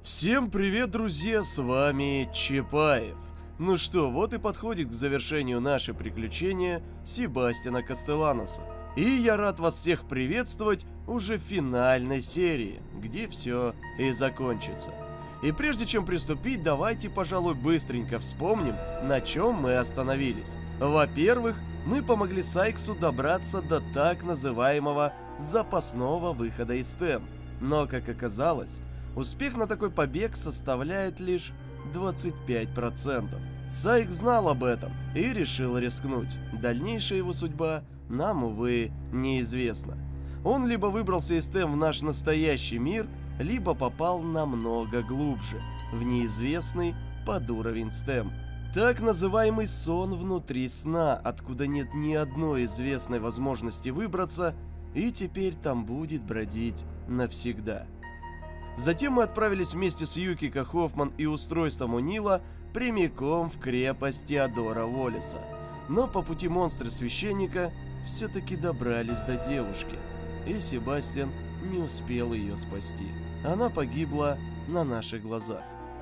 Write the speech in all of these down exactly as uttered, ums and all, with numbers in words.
Всем привет, друзья, с вами Чапаев. Ну что, вот и подходит к завершению наше приключение Себастьяна Кастеланоса. И я рад вас всех приветствовать уже в финальной серии, где все и закончится. И прежде чем приступить, давайте, пожалуй, быстренько вспомним, на чем мы остановились. Во-первых, мы помогли Сайксу добраться до так называемого запасного выхода из Тэм. Но, как оказалось, успех на такой побег составляет лишь двадцать пять процентов. Сайкс знал об этом и решил рискнуть. Дальнейшая его судьба нам, увы, неизвестна. Он либо выбрался из Тэм в наш настоящий мир, либо попал намного глубже, в неизвестный подуровень Тэм. Так называемый сон внутри сна, откуда нет ни одной известной возможности выбраться, и теперь там будет бродить навсегда. Затем мы отправились вместе с Юкико Хоффман и устройством Унила прямиком в крепость Теодора Уоллеса. Но по пути монстры священника все-таки добрались до девушки, и Себастьян не успел ее спасти. Она погибла на наших глазах.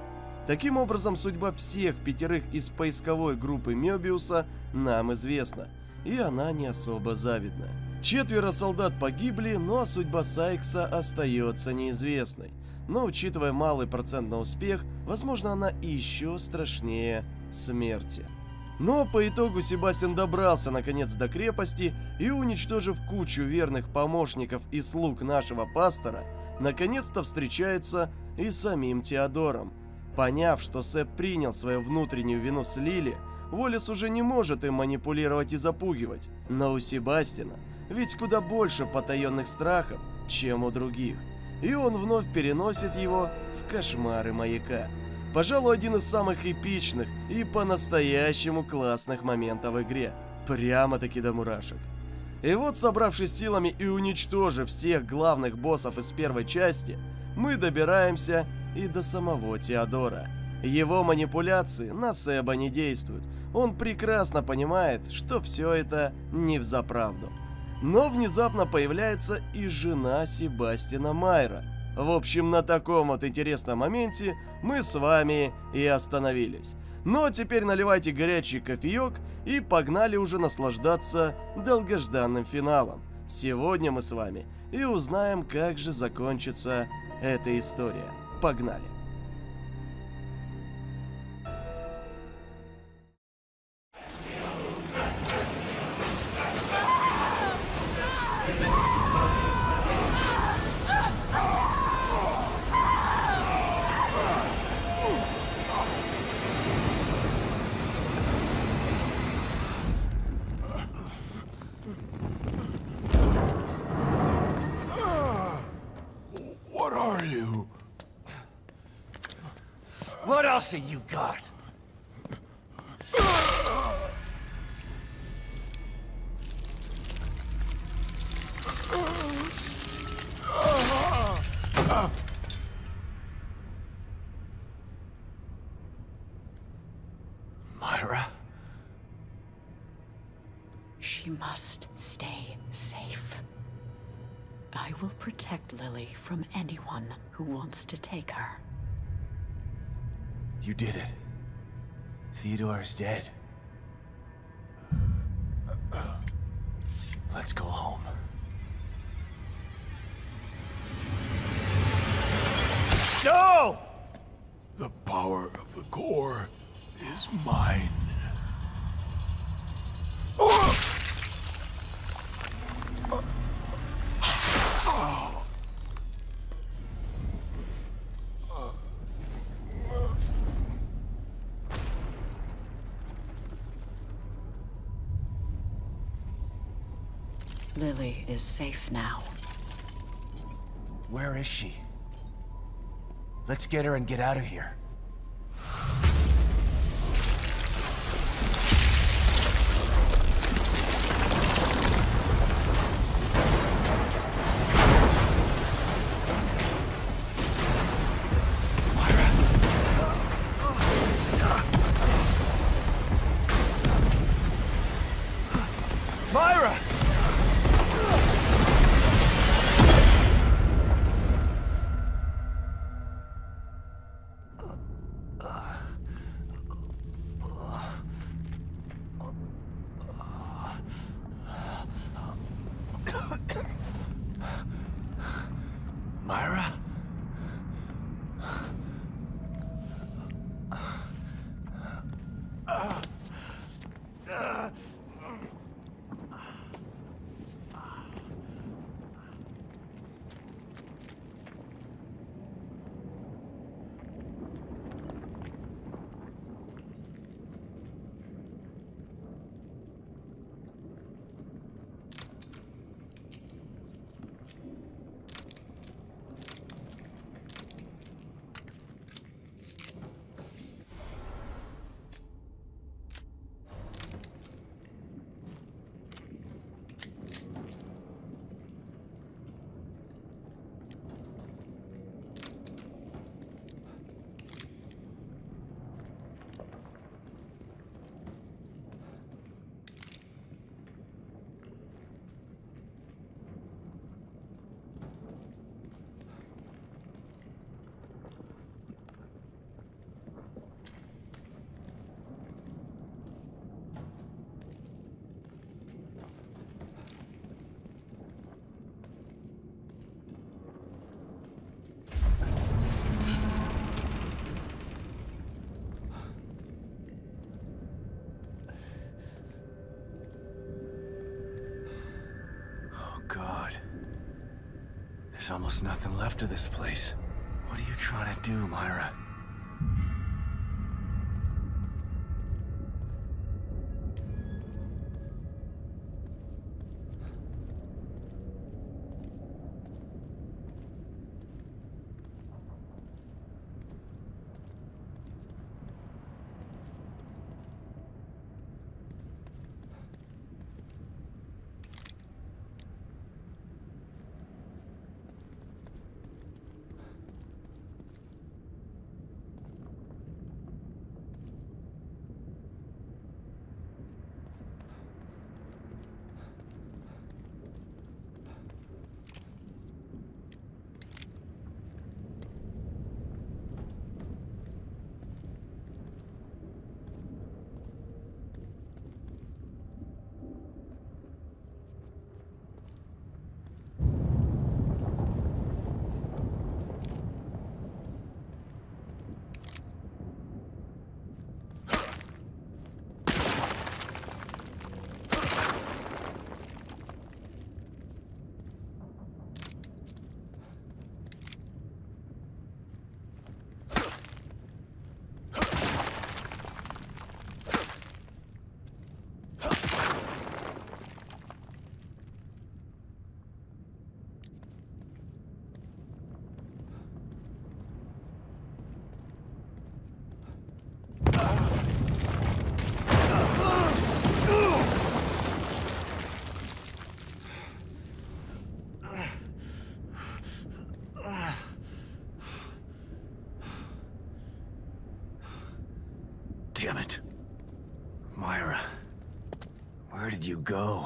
Таким образом, судьба всех пятерых из поисковой группы Мёбиуса нам известна, и она не особо завидная. Четверо солдат погибли, но судьба Сайкса остается неизвестной. Но, учитывая малый процент на успех, возможно, она и еще страшнее смерти. Но по итогу Себастьян добрался наконец до крепости и, уничтожив кучу верных помощников и слуг нашего пастора, наконец-то встречается и с самим Теодором. Поняв, что Сэп принял свою внутреннюю вину с Лили, Уоллес уже не может им манипулировать и запугивать. Но у Себастьяна ведь куда больше потаенных страхов, чем у других. И он вновь переносит его в кошмары маяка. Пожалуй, один из самых эпичных и по-настоящему классных моментов в игре. Прямо-таки до мурашек. И вот, собравшись силами и уничтожив всех главных боссов из первой части, мы добираемся и до самого Теодора. Его манипуляции на Сэба не действуют. Он прекрасно понимает, что все это не взаправду. Но внезапно появляется и жена Себастьяна Майра. В общем, на таком вот интересном моменте мы с вами и остановились. Но теперь наливайте горячий кофеек и погнали уже наслаждаться долгожданным финалом. Сегодня мы с вами и узнаем, как же закончится эта история. Погнали! What are you? What else have you got? Myra? She must stay safe. I will protect Lily from anyone who wants to take her. You did it. Theodore is dead. Let's go home. No! The power of the core is mine. Lily is safe now. Where is she? Let's get her and get out of here. Myra! There's almost nothing left of this place. What are you trying to do, Myra? Damn it. Myra, where did you go?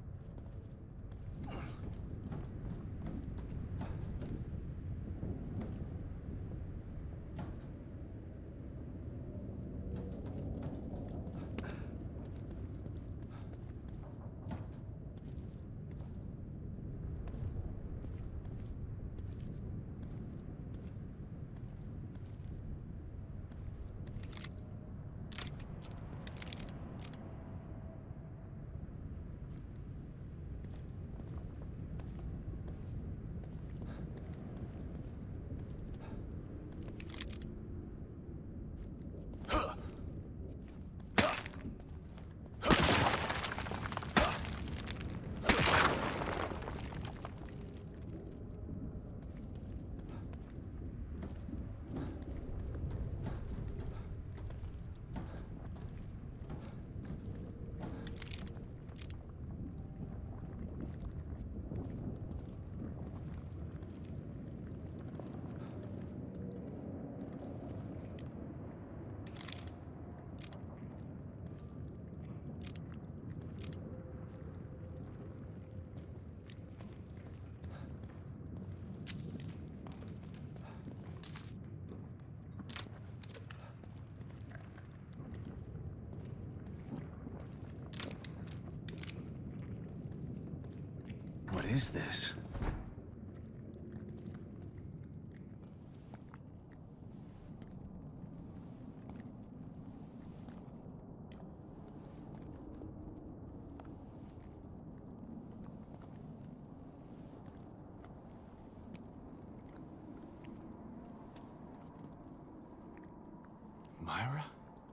What is this? Myra?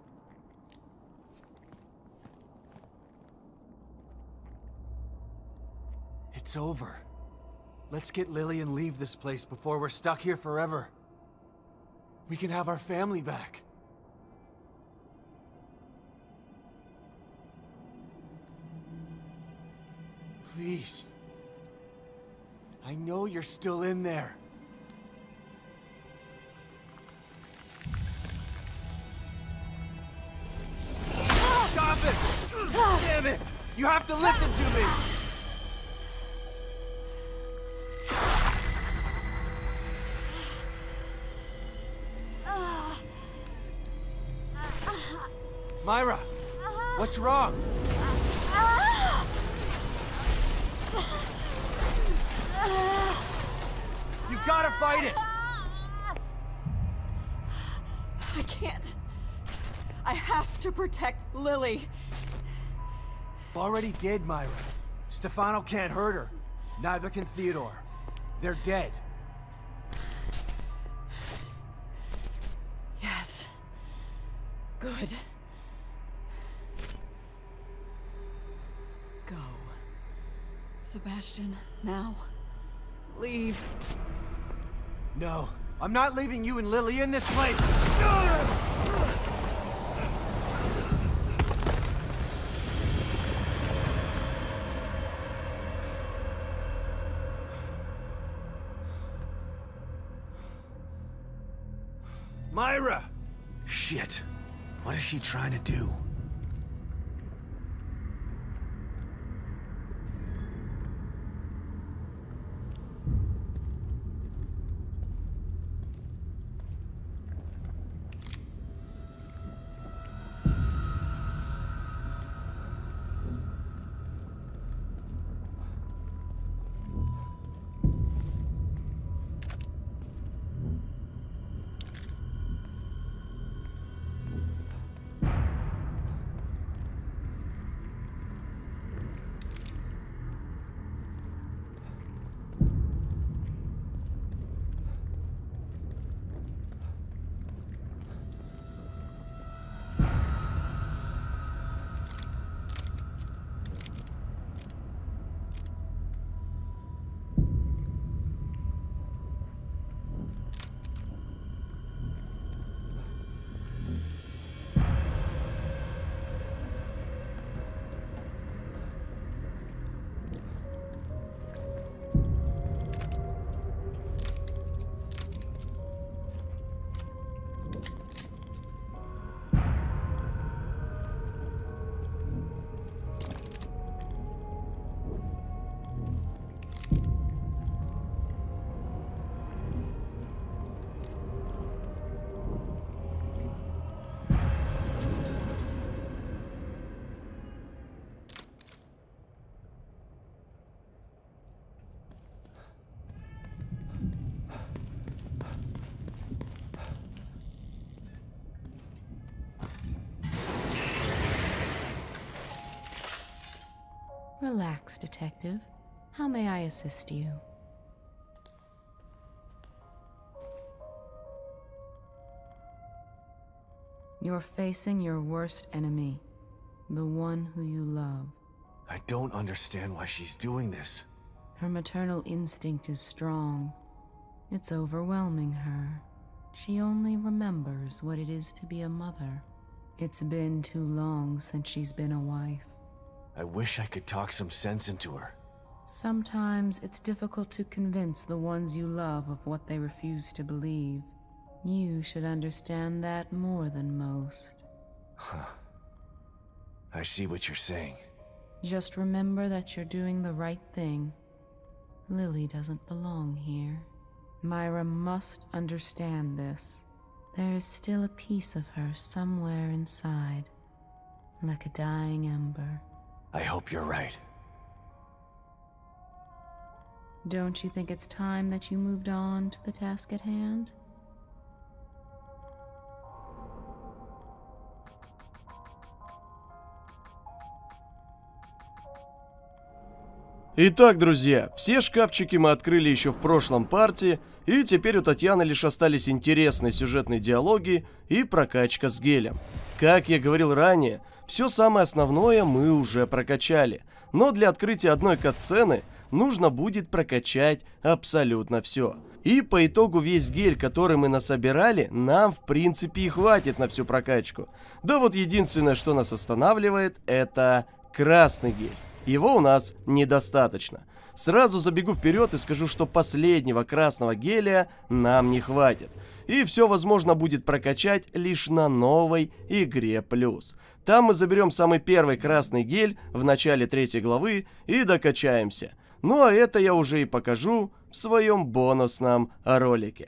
It's over. Let's get Lily and leave this place before we're stuck here forever. We can have our family back. Please. I know you're still in there. Stop it! Damn it! You have to listen to me! Myra, what's wrong? You've got to fight it! I can't. I have to protect Lily. Already did, Myra. Stefano can't hurt her. Neither can Theodore. They're dead. Yes. Good. Go. Sebastian, now. Leave. No, I'm not leaving you and Lily in this place! Myra! Shit. What is she trying to do? Relax, Detective. How may I assist you? You're facing your worst enemy, the one who you love. I don't understand why she's doing this. Her maternal instinct is strong. It's overwhelming her. She only remembers what it is to be a mother. It's been too long since she's been a wife. I wish I could talk some sense into her. Sometimes it's difficult to convince the ones you love of what they refuse to believe. You should understand that more than most. Huh. I see what you're saying. Just remember that you're doing the right thing. Lily doesn't belong here. Myra must understand this. There is still a piece of her somewhere inside, like a dying ember. I hope you're right. Don't you think it's time that you moved on to the task at hand? Итак, друзья, все шкафчики мы открыли еще в прошлом парте, и теперь у Татьяны лишь остались интересные сюжетные диалоги и прокачка с гелем. Как я говорил ранее, все самое основное мы уже прокачали, но для открытия одной катсцены нужно будет прокачать абсолютно все. И по итогу весь гель, который мы насобирали, нам в принципе и хватит на всю прокачку. Да вот единственное, что нас останавливает, это красный гель. Его у нас недостаточно. Сразу забегу вперед и скажу, что последнего красного геля нам не хватит. И все возможно будет прокачать лишь на новой игре плюс. Там мы заберем самый первый красный гель в начале третьей главы и докачаемся. Ну а это я уже и покажу в своем бонусном ролике.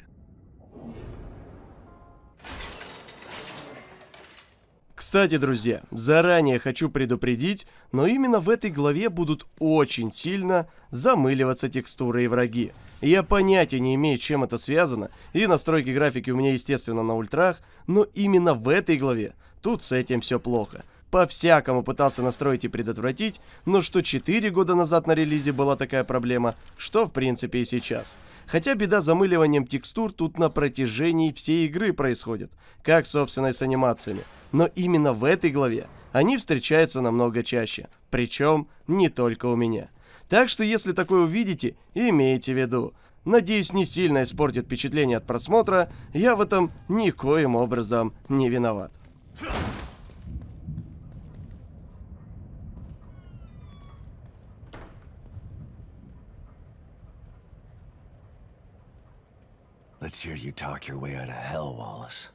Кстати, друзья, заранее хочу предупредить, но именно в этой главе будут очень сильно замыливаться текстуры и враги. Я понятия не имею, чем это связано, и настройки графики у меня, естественно, на ультрах, но именно в этой главе тут с этим все плохо. по-всякому пытался настроить и предотвратить, но что четыре года назад на релизе была такая проблема, что в принципе и сейчас. Хотя беда с замыливанием текстур тут на протяжении всей игры происходит, как собственно и с анимациями. Но именно в этой главе они встречаются намного чаще, причем не только у меня. Так что если такое увидите, имейте в виду. Надеюсь, не сильно испортит впечатление от просмотра, я в этом никоим образом не виноват. Let's hear you talk your way out of hell, Wallace.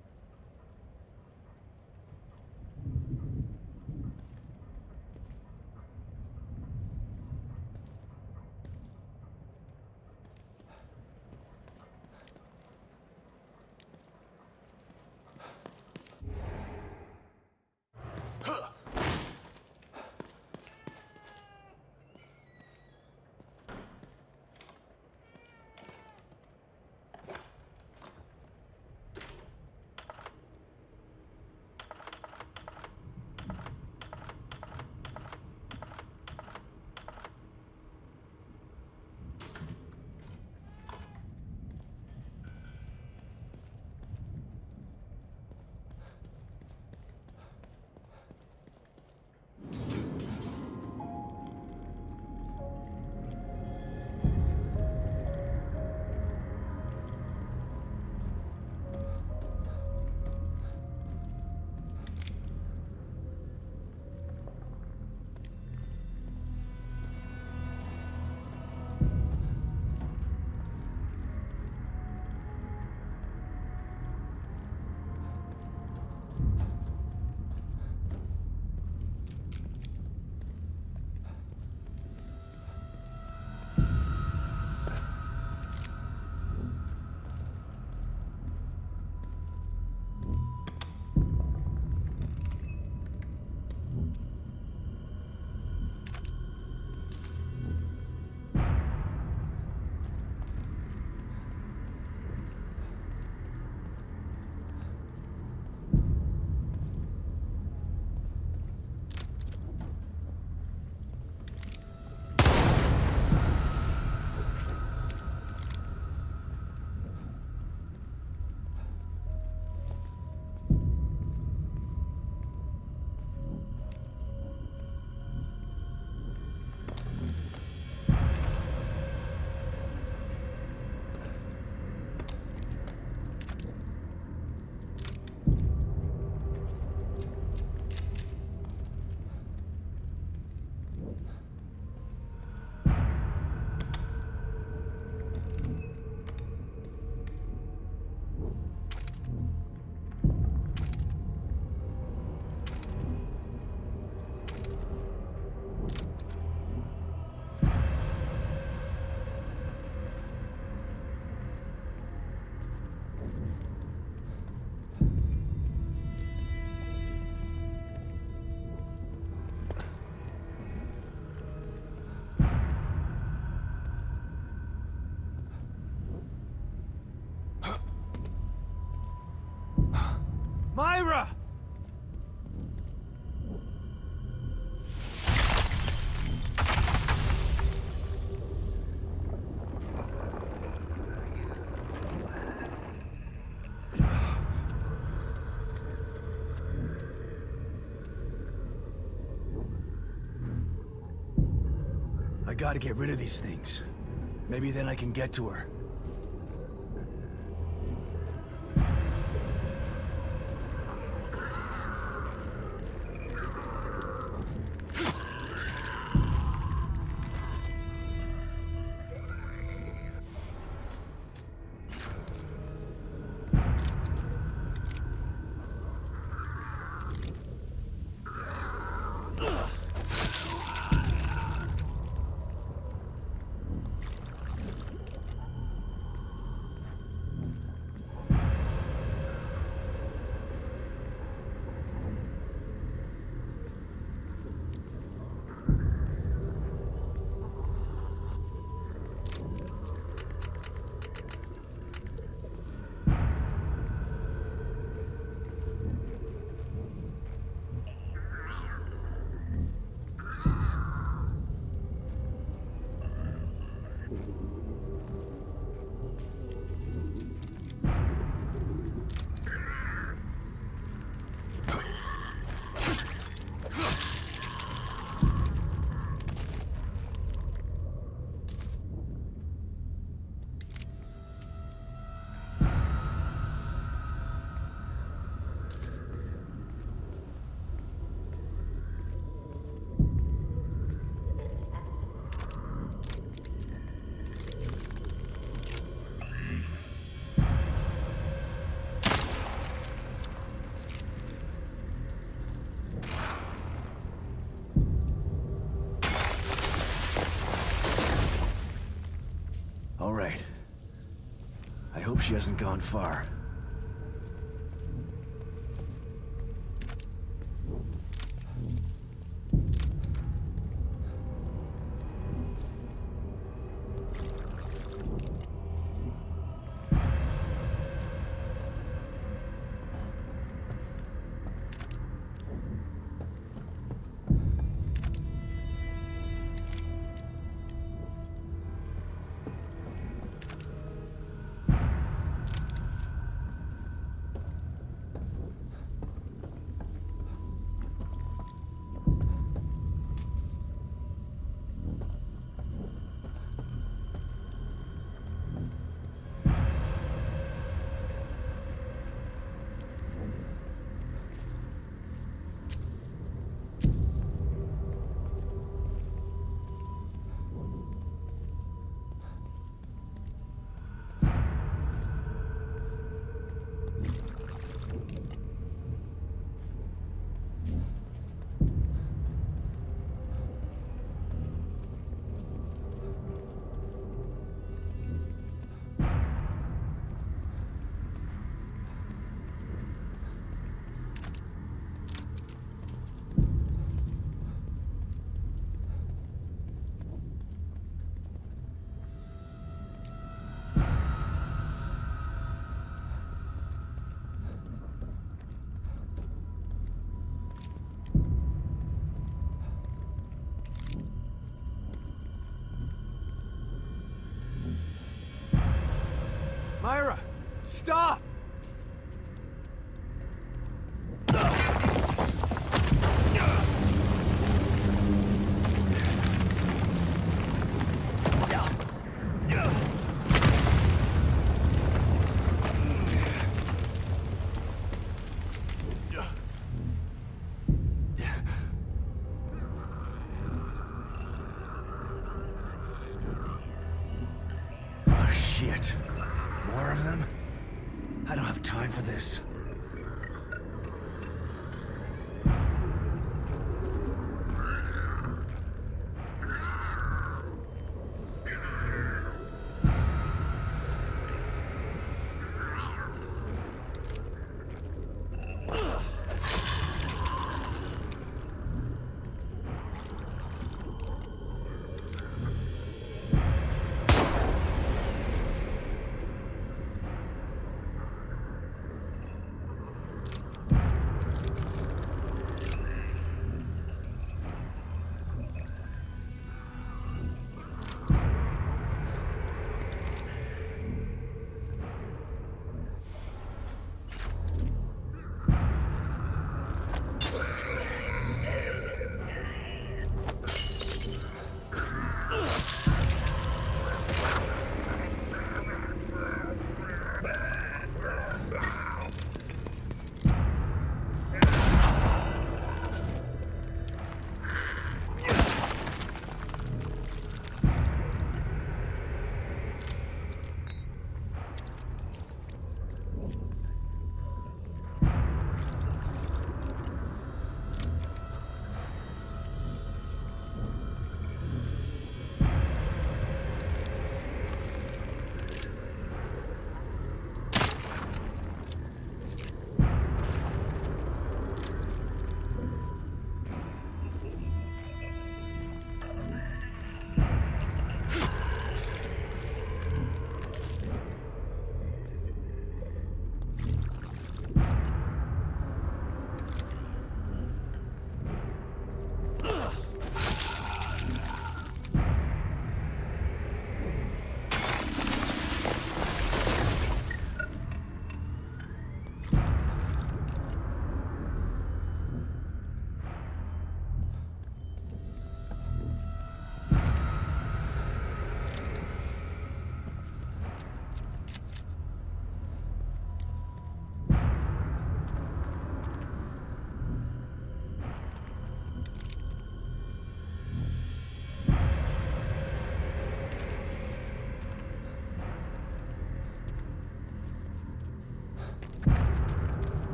Myra! I gotta get rid of these things. Maybe then I can get to her. she hasn't gone far. Myra! Stop! Oh, shit. More of them? I don't have time for this.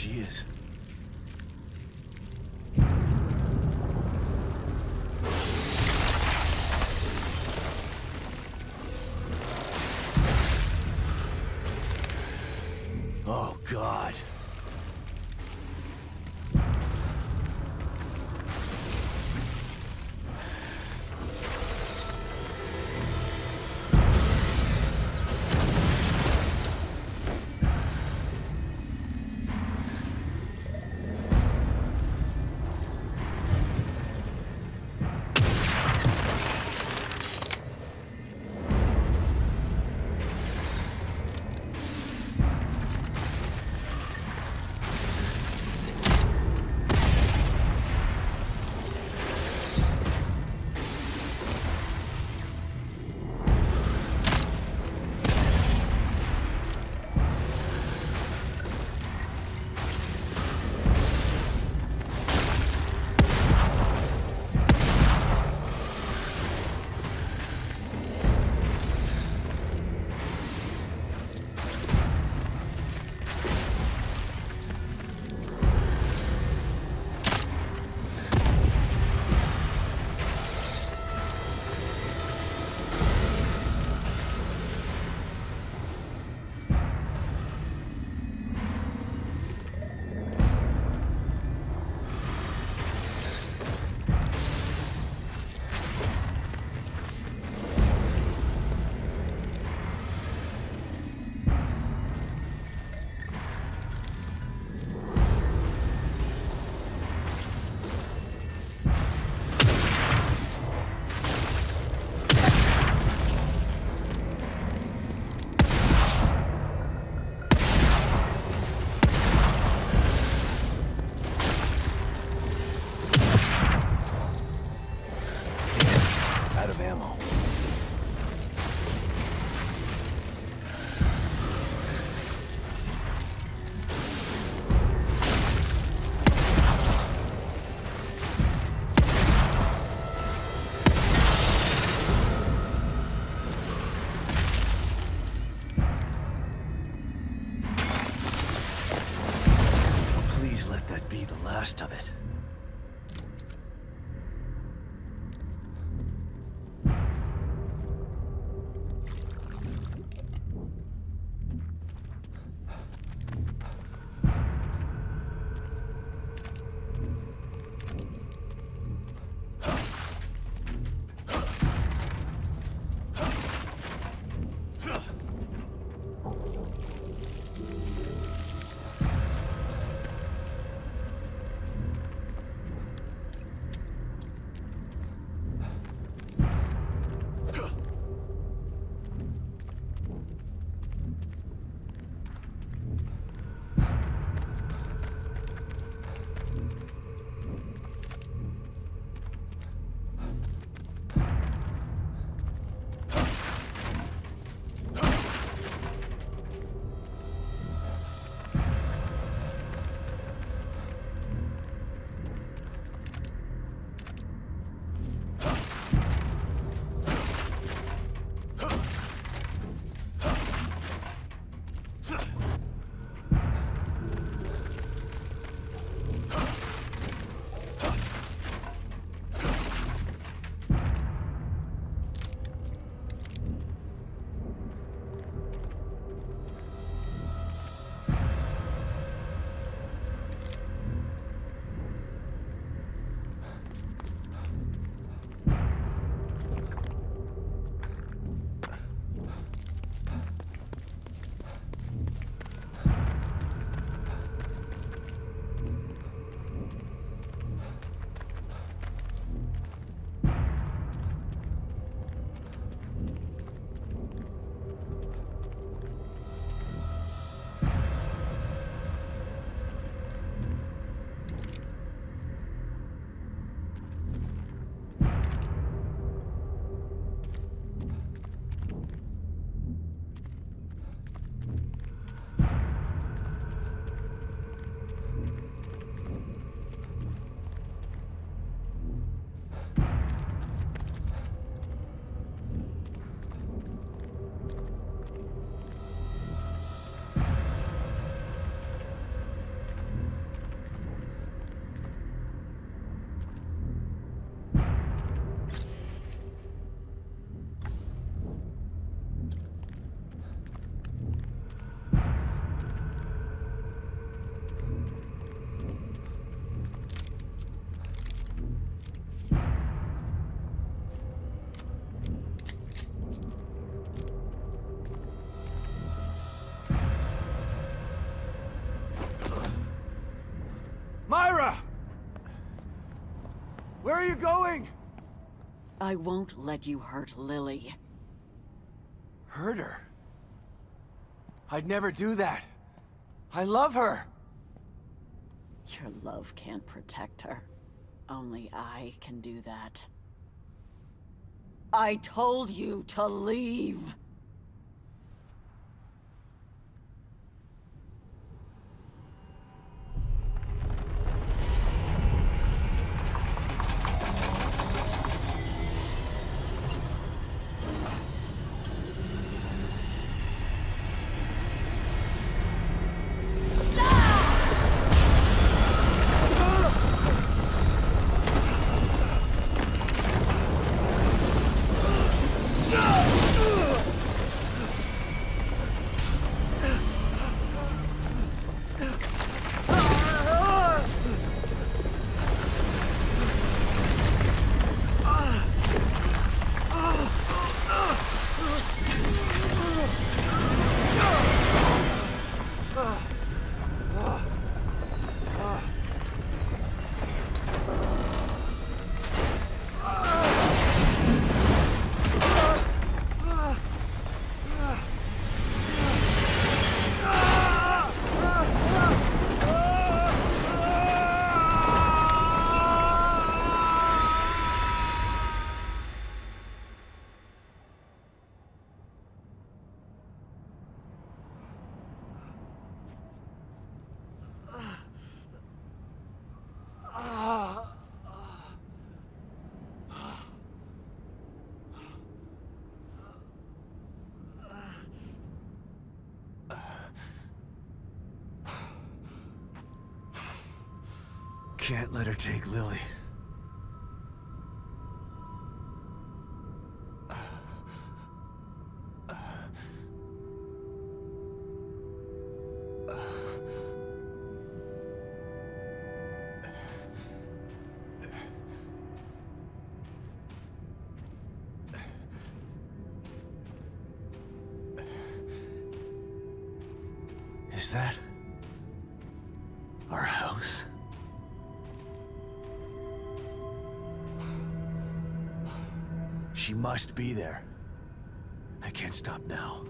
she is. Oh, God. Out of ammo. Please let that be the last of it. Where are you going? I won't let you hurt Lily. Hurt her? I'd never do that. I love her. Your love can't protect her. Only I can do that. I told you to leave! Can't let her take Lily. Is that our house? She must be there. I can't stop now.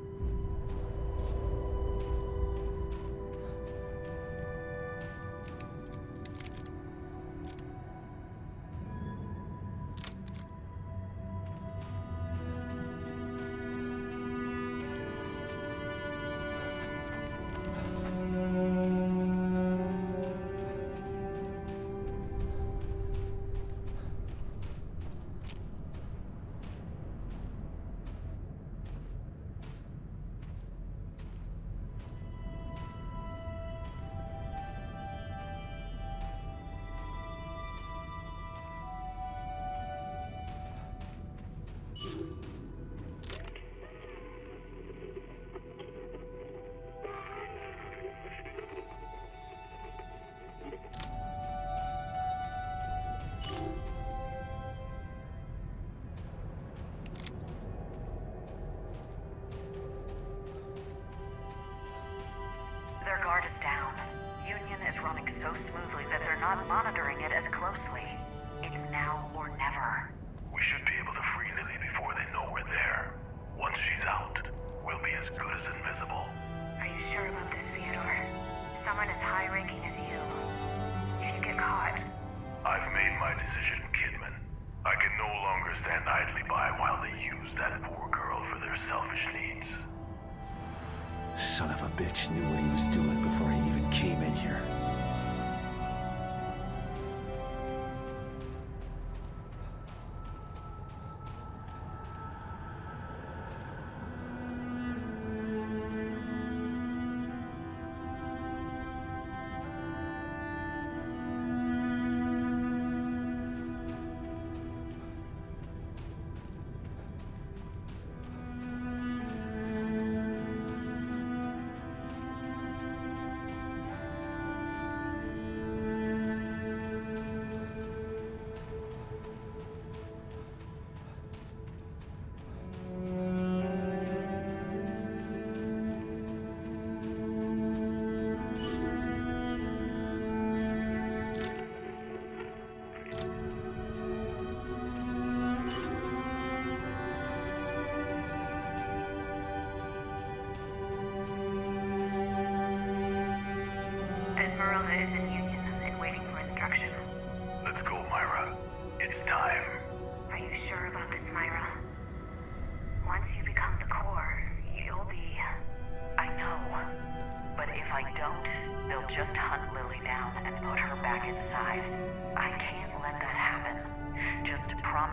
Their guard is down. Union is running so smoothly that they're not monitoring it as closely. It's now or never. We should be able to free Lily before they know we're there. Once she's out, we'll be as good as invisible. Are you sure about this, Theodore? Someone as high-ranking as you. If you get caught... I've made my decision, Kidman. I can no longer stand idly by while they use that poor girl for their selfish needs. Son of a bitch knew what he was doing before he even came in here.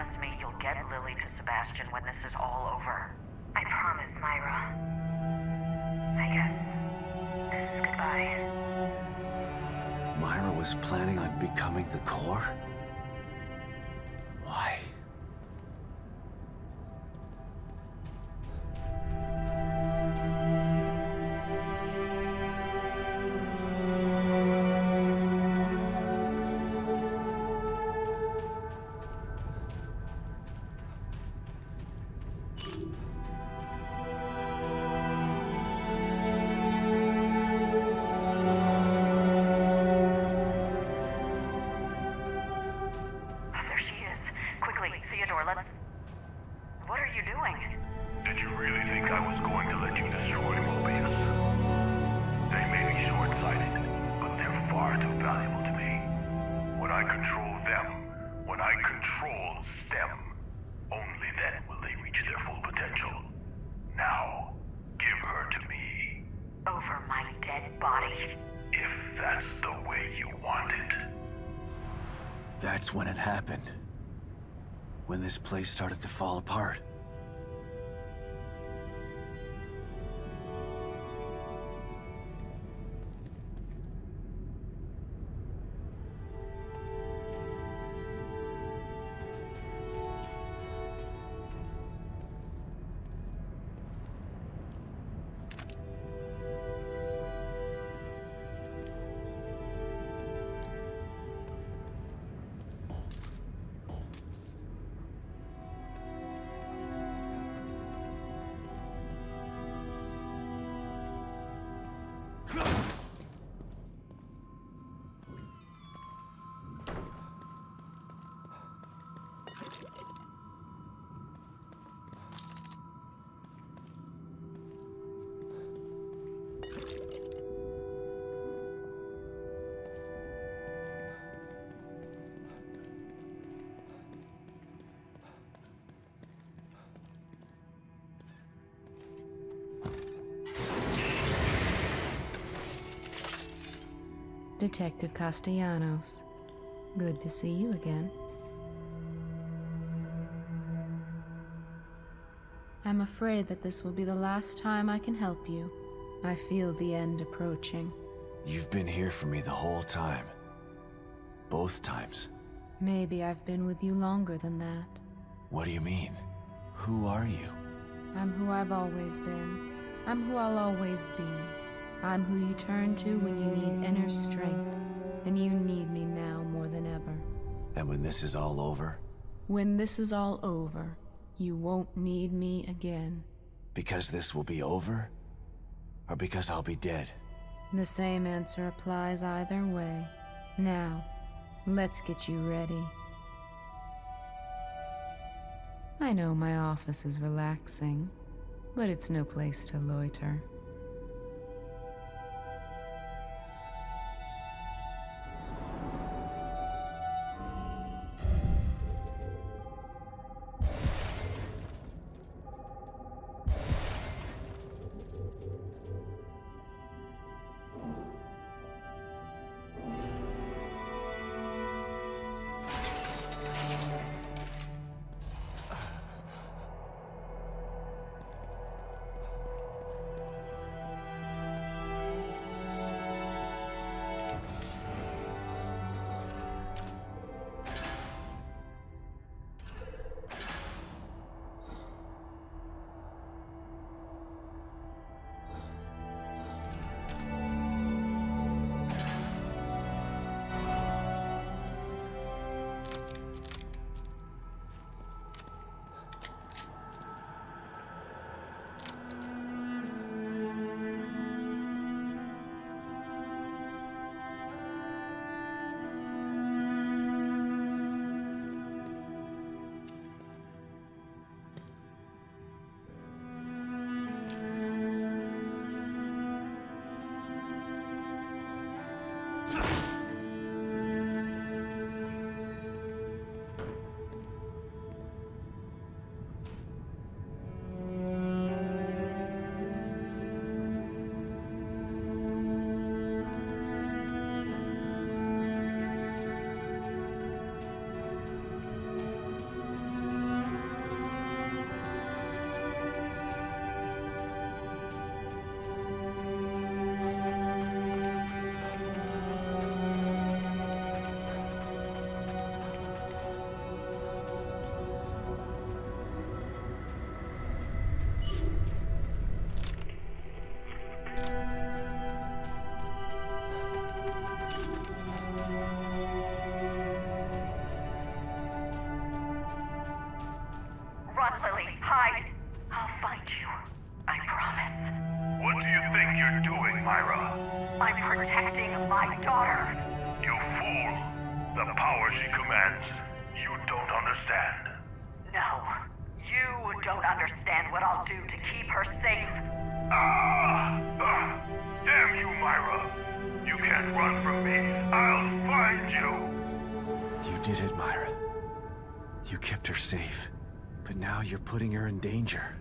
promise me you'll get Lily to Sebastian when this is all over? I promise, Myra. I guess this is goodbye. Myra was planning on becoming the core? Why? That's when it happened. When this place started to fall apart. Detective Castellanos. Good to see you again. I'm afraid that this will be the last time I can help you. I feel the end approaching. You've been here for me the whole time. Both times. Maybe I've been with you longer than that. What do you mean? Who are you? I'm who I've always been. I'm who I'll always be. I'm who you turn to when you need inner strength, and you need me now more than ever. And when this is all over? When this is all over, you won't need me again. Because this will be over? Or because I'll be dead? The same answer applies either way. Now, let's get you ready. I know my office is relaxing, but it's no place to loiter. whatever she commands. You don't understand. No. You don't understand what I'll do to keep her safe. Ah! ah. Damn you, Myra! You can't run from me. I'll find you! You did it, Myra. You kept her safe. But now you're putting her in danger.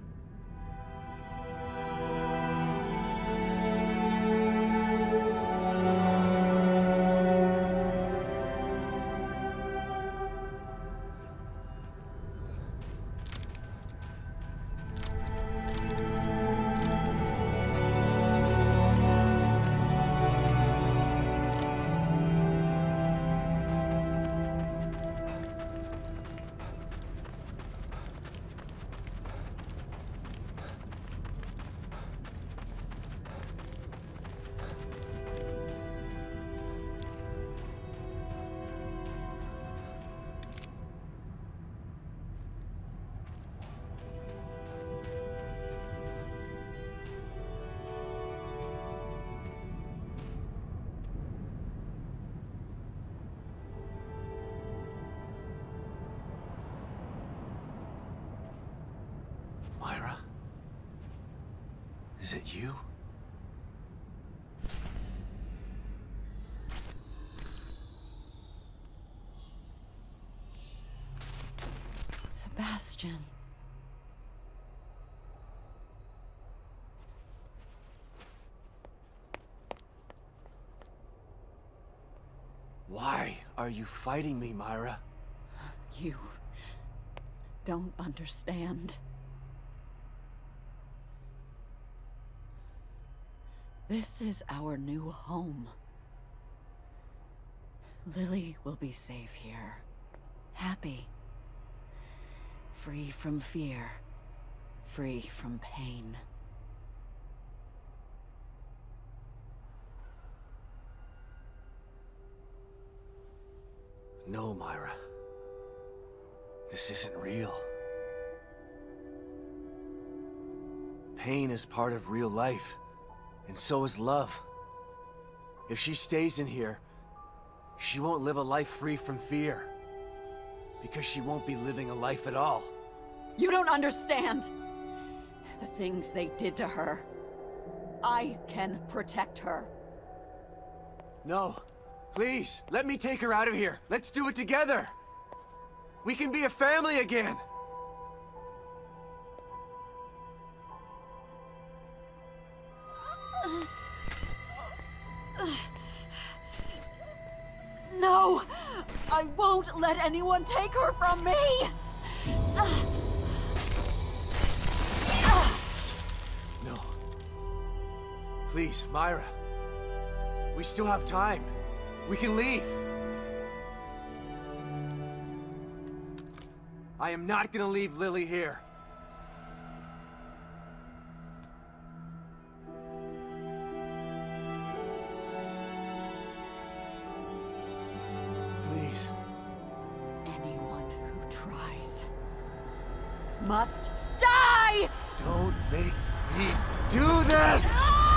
Myra? Is it you? Sebastian. Why are you fighting me, Myra? You don't understand. This is our new home. Lily will be safe here. Happy. Free from fear. Free from pain. No, Myra. This isn't real. Pain is part of real life, and so is love. If she stays in here, she won't live a life free from fear. Because she won't be living a life at all. You don't understand the things they did to her. I can protect her. No. Please, let me take her out of here. Let's do it together. We can be a family again. No! I won't let anyone take her from me! No. Please, Myra. We still have time. We can leave. I am not gonna leave Lily here. Please. Anyone who tries must die! Don't make me do this!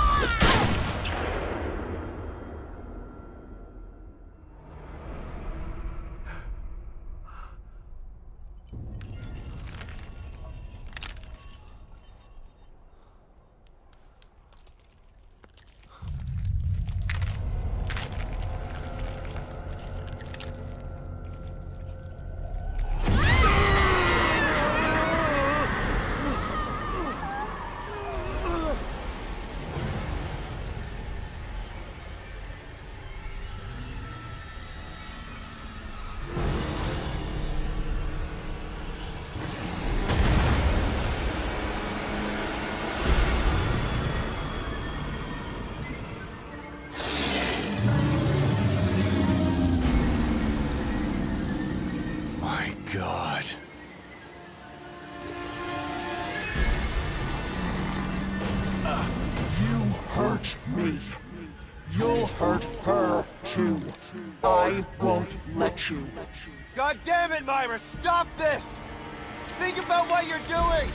God. You hurt me. You'll hurt her, too. I won't let you. God damn it, Myra! Stop this! Think about what you're doing!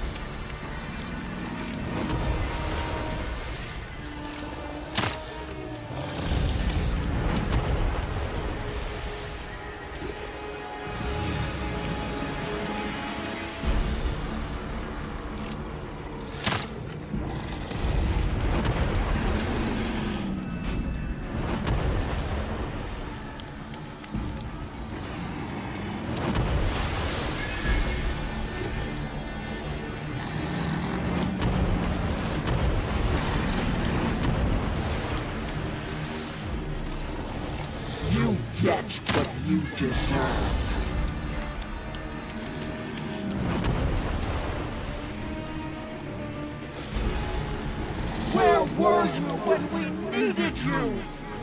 get what you deserve. Where were you when we needed you?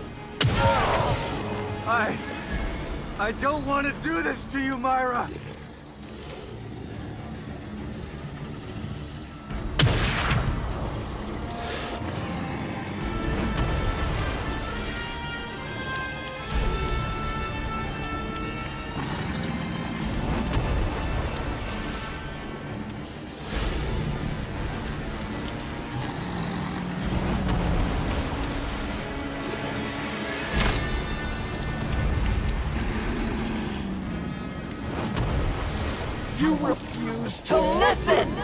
I... I don't want to do this to you, Myra! You refuse to listen!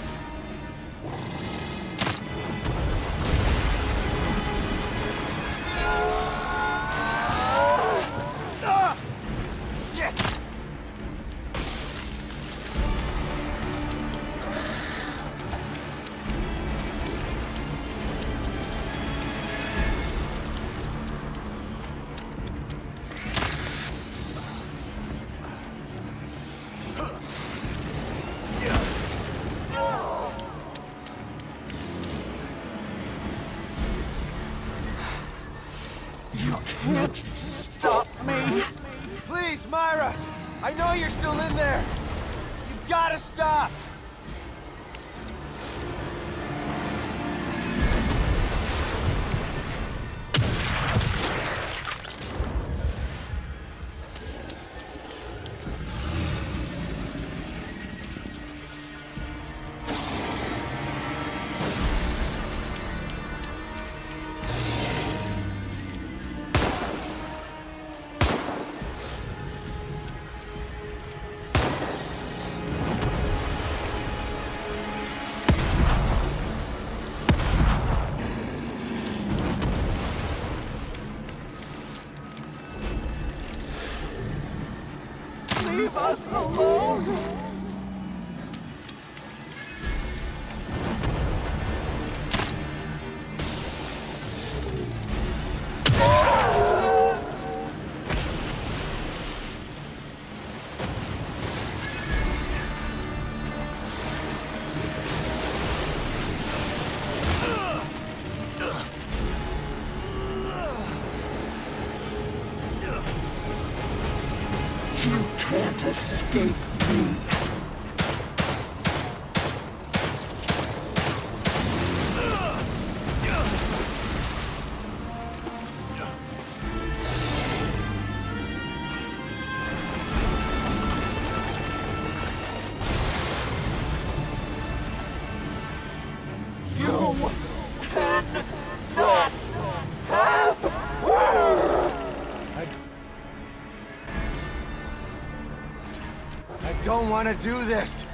Ah! Shit! You can't stop me! Please, Myra! I know you're still in there! You've gotta stop! Leave us alone! You can't escape me. You cannot have her! I... I don't want to do this!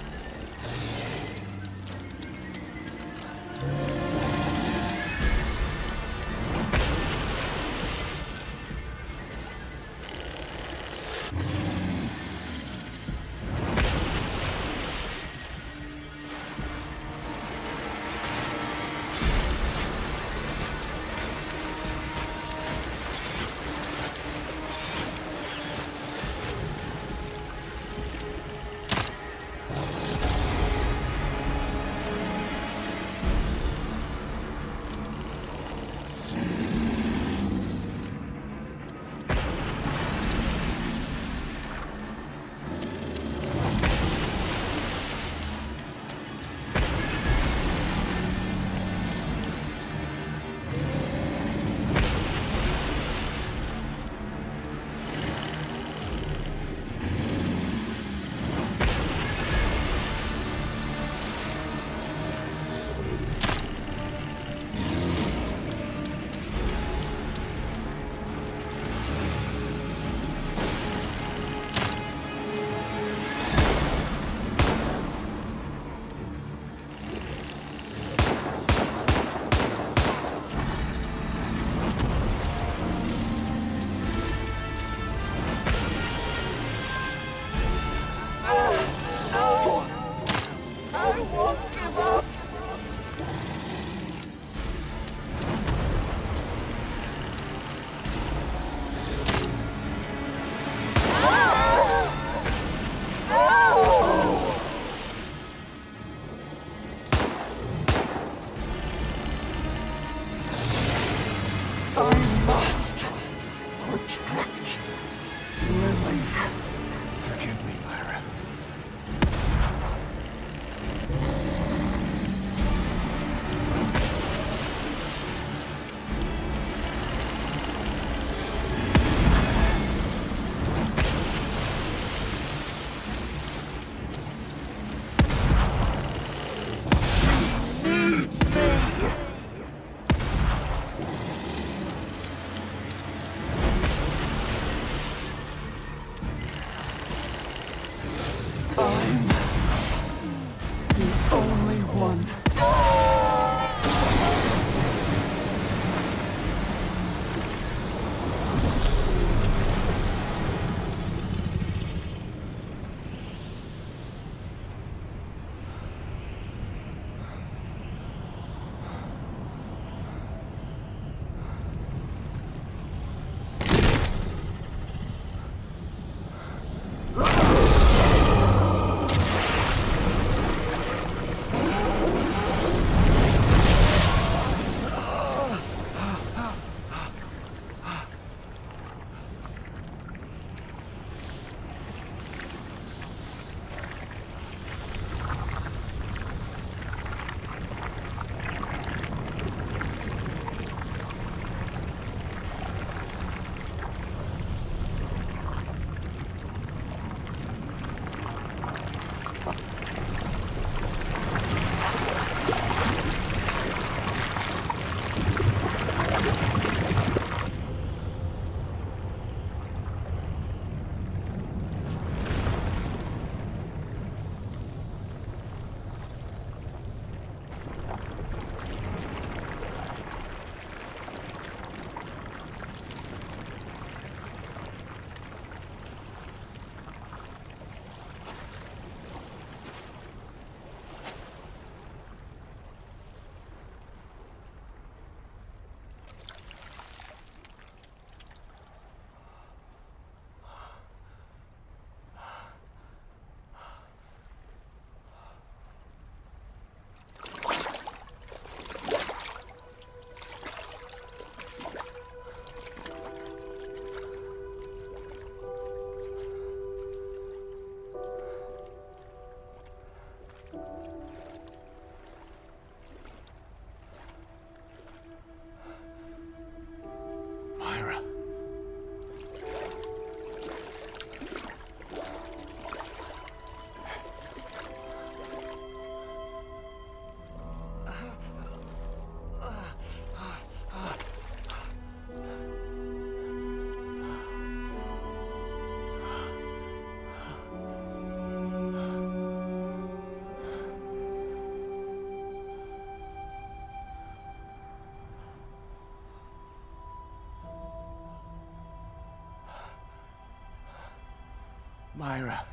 Myra.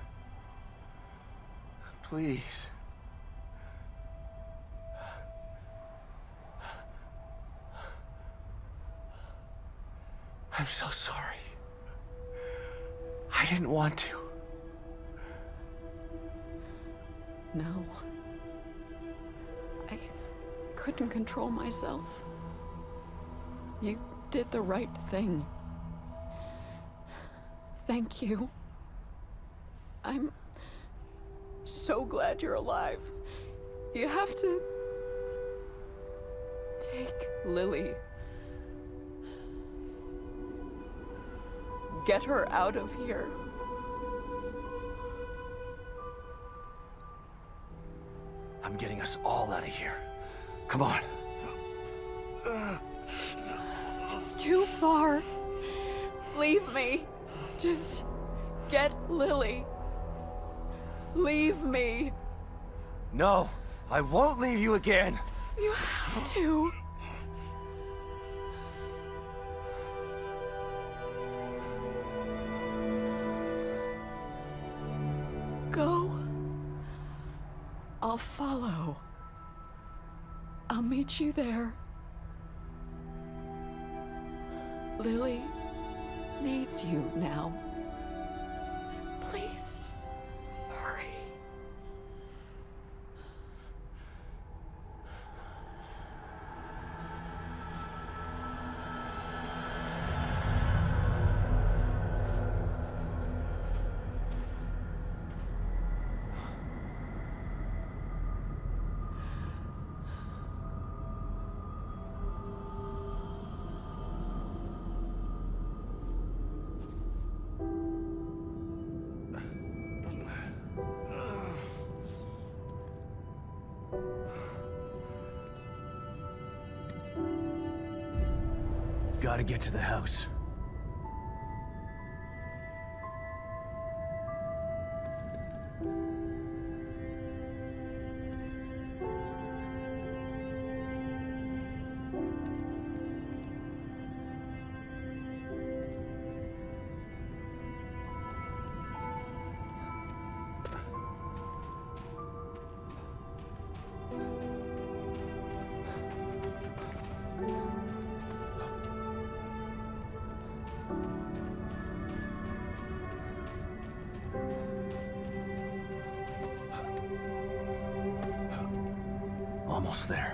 Please. I'm so sorry. I didn't want to. No. I couldn't control myself. You did the right thing. Thank you. I'm so glad you're alive. You have to take Lily. Get her out of here. I'm getting us all out of here. Come on. It's too far. Leave me. Just get Lily. Leave me. No, I won't leave you again. You have to. Go. I'll follow. I'll meet you there. Lily needs you now. Please, hurry. Gotta get to the house. Almost there.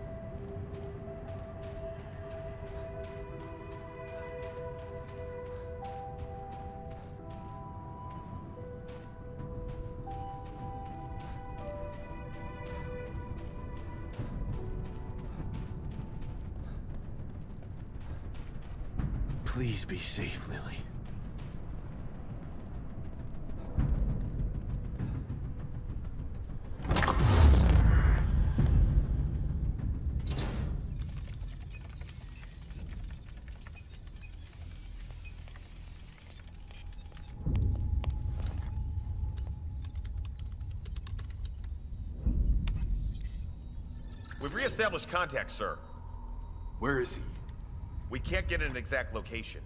Please be safe, Lily. We've re-established contact, sir. Where is he? We can't get an exact location.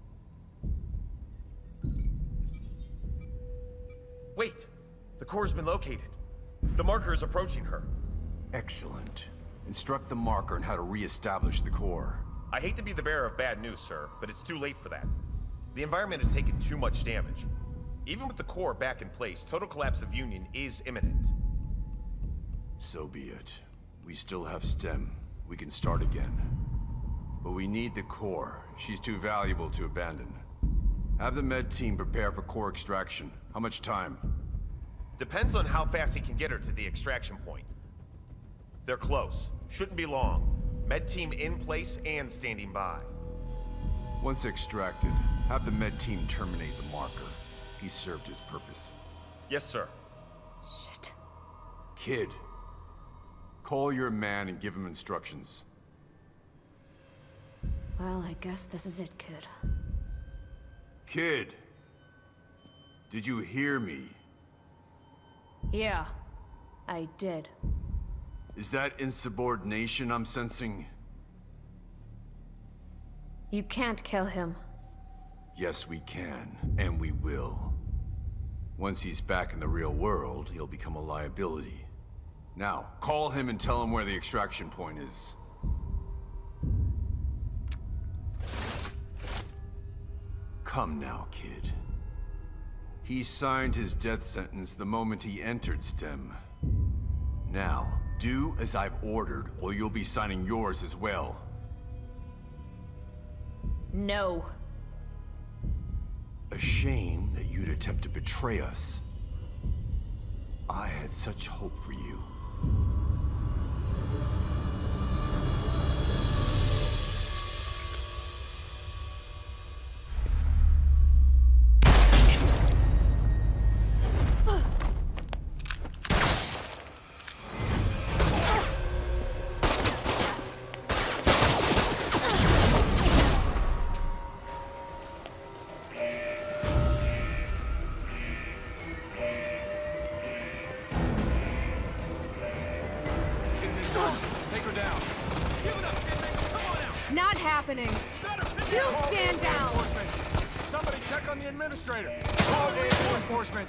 Wait! The core's been located. The marker is approaching her. Excellent. Instruct the marker on how to re-establish the core. I hate to be the bearer of bad news, sir, but it's too late for that. The environment has taken too much damage. Even with the core back in place, total collapse of Union is imminent. So be it. We still have STEM. We can start again. But we need the core. She's too valuable to abandon. Have the med team prepare for core extraction. How much time? Depends on how fast he can get her to the extraction point. They're close. Shouldn't be long. Med team in place and standing by. Once extracted, have the med team terminate the marker. He served his purpose. Yes, sir. Shit. Kid. Call your man and give him instructions. Well, I guess this is it, kid. Kid! Did you hear me? Yeah, I did. Is that insubordination I'm sensing? You can't kill him. Yes, we can, and we will. Once he's back in the real world, he'll become a liability. Now, call him and tell him where the extraction point is. Come now, kid. He signed his death sentence the moment he entered STEM. Now, do as I've ordered, or you'll be signing yours as well. No. A shame that you'd attempt to betray us. I had such hope for you. Not happening. You stand down. Somebody check on the administrator. Call A A enforcement.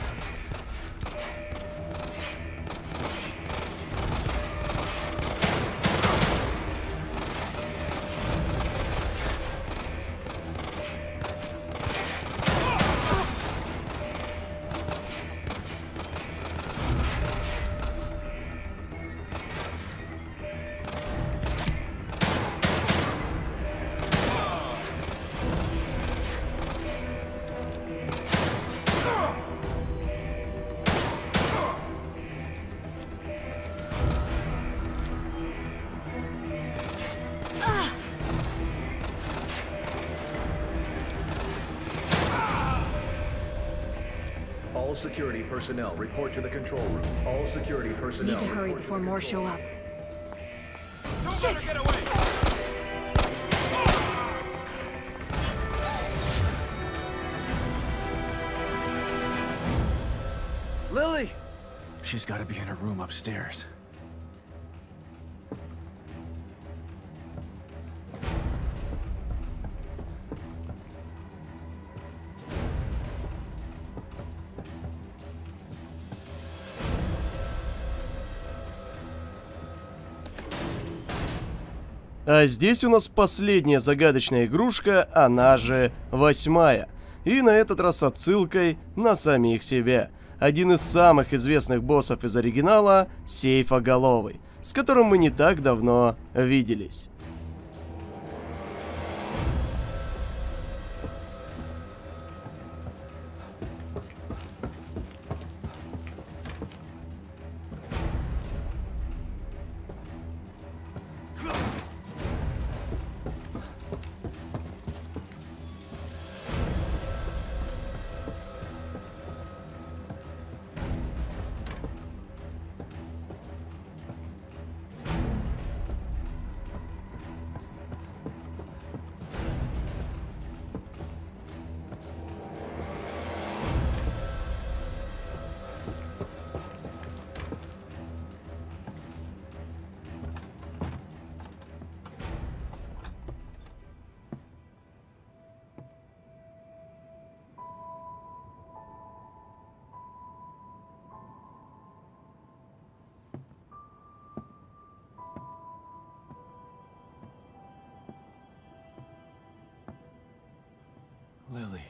All security personnel report to the control room. All security personnel. Need to hurry before more show up. Shit! Get away! Lily! She's got to be in her room upstairs. А здесь у нас последняя загадочная игрушка, она же восьмая. И на этот раз отсылкой на самих себя. Один из самых известных боссов из оригинала — Сейфоголовый, с которым мы не так давно виделись. Lily.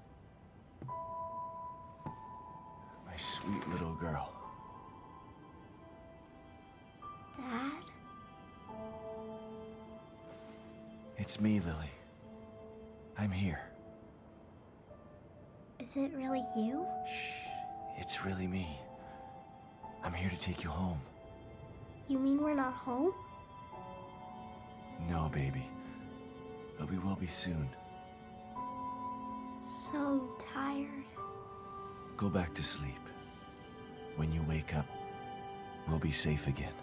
My sweet little girl. Dad? It's me, Lily. I'm here. Is it really you? Shh. It's really me. I'm here to take you home. You mean we're not home? No, baby. But we will be soon. So tired. Go back to sleep. When you wake up, we'll be safe again.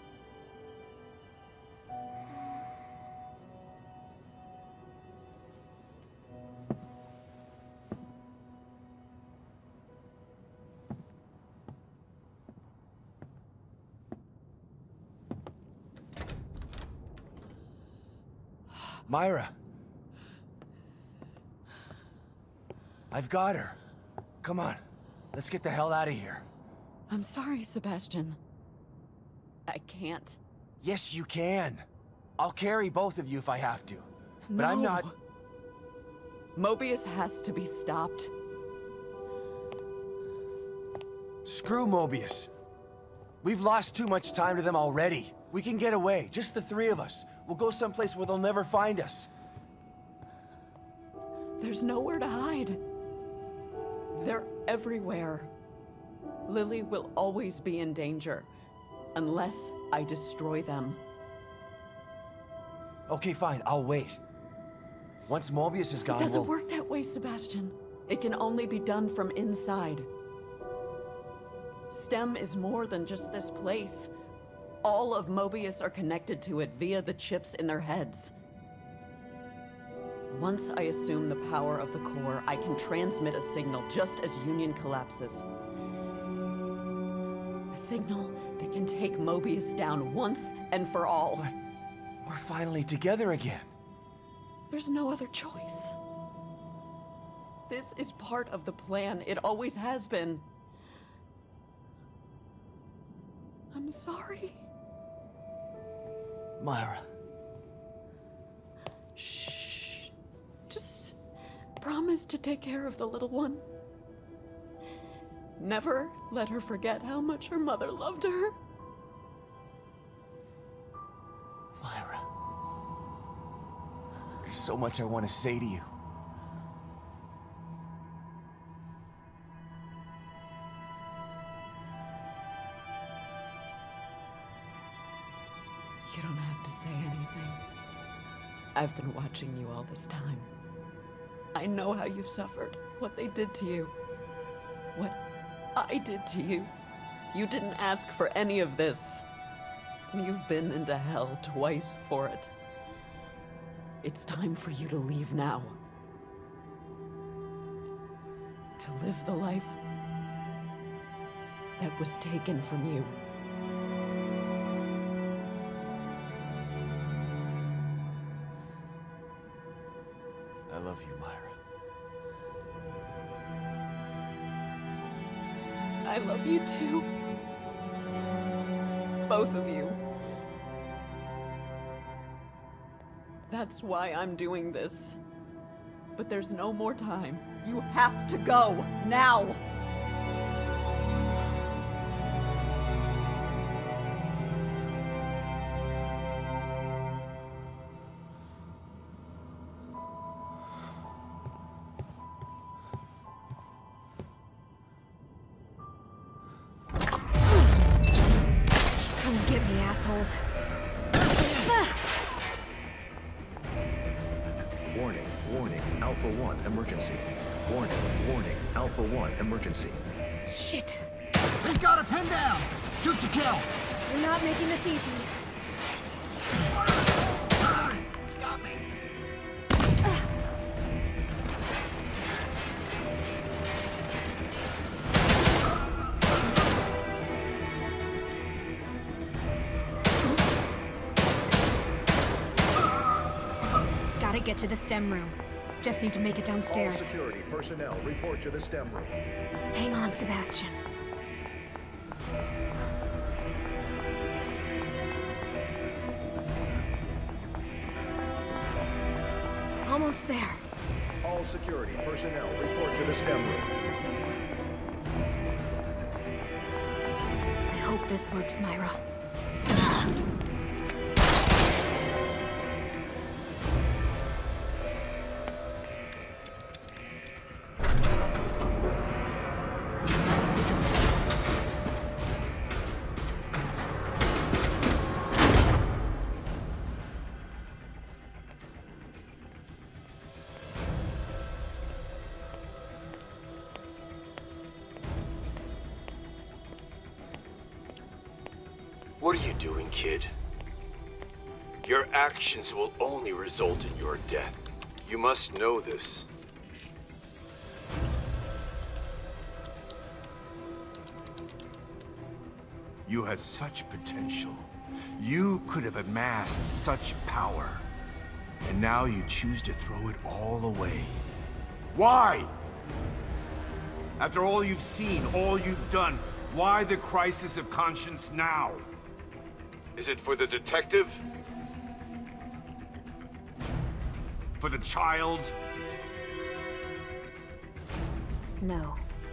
Myra! I've got her. Come on. Let's get the hell out of here. I'm sorry, Sebastian. I can't. Yes, you can. I'll carry both of you if I have to. But No. I'm not... Mobius has to be stopped. Screw Mobius. We've lost too much time to them already. We can get away, just the three of us. We'll go someplace where they'll never find us. There's nowhere to hide. They're everywhere. Lily will always be in danger, unless I destroy them. Okay, fine, I'll wait. Once Mobius is gone, It doesn't we'll... work that way, Sebastian. It can only be done from inside. STEM is more than just this place. All of Mobius are connected to it via the chips in their heads. Once I assume the power of the core, I can transmit a signal just as Union collapses. A signal that can take Mobius down once and for all. But we're finally together again. There's no other choice. This is part of the plan. It always has been. I'm sorry. Myra. Shh. Just promise to take care of the little one. Never let her forget how much her mother loved her. Myra. There's so much I want to say to you. You don't have to say anything. I've been watching you all this time. I know how you've suffered, what they did to you, what I did to you. You didn't ask for any of this. You've been into hell twice for it. It's time for you to leave now. To live the life that was taken from you. I love you, Myra. I love you too. Both of you. That's why I'm doing this. But there's no more time. You have to go, now! Get me, assholes. Warning, warning, Alpha one emergency. Warning, warning, Alpha one emergency. Shit. He's got a pin down. Shoot to kill. You're not making this easy. He's got me. Gotta get to the STEM room. Just need to make it All downstairs. security personnel report to the STEM room. Hang on, Sebastian. Almost there. All security personnel report to the STEM room. I hope this works, Myra. What are you doing, kid? Your actions will only result in your death. You must know this. You had such potential. You could have amassed such power. And now you choose to throw it all away. Why? After all you've seen, all you've done, why the crisis of conscience now? Is it for the detective? For the child? No.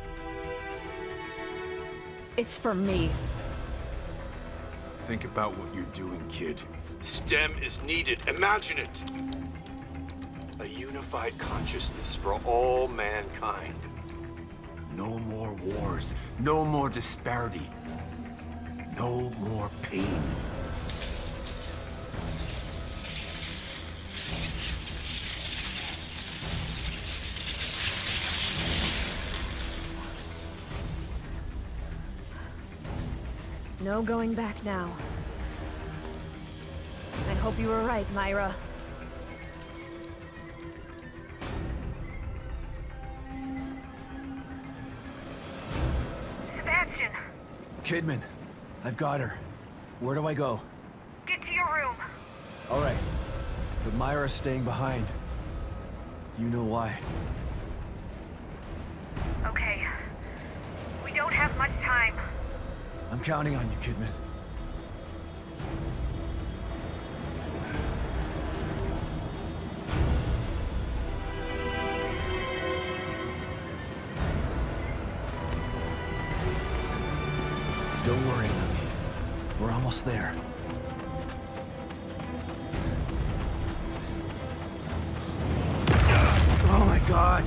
It's for me. Think about what you're doing, kid. STEM is needed. Imagine it! A unified consciousness for all mankind. No more wars. No more disparity. No more pain. No going back now. I hope you were right, Myra. Sebastian! Kidman, I've got her. Where do I go? Get to your room. All right. But Myra's staying behind. You know why. Okay. We don't have much time. I'm counting on you, Kidman. Don't worry, Lily. We're almost there. Oh my God!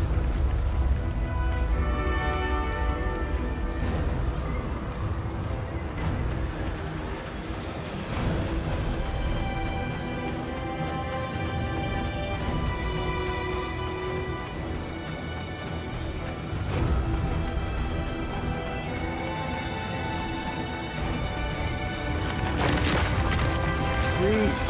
Please.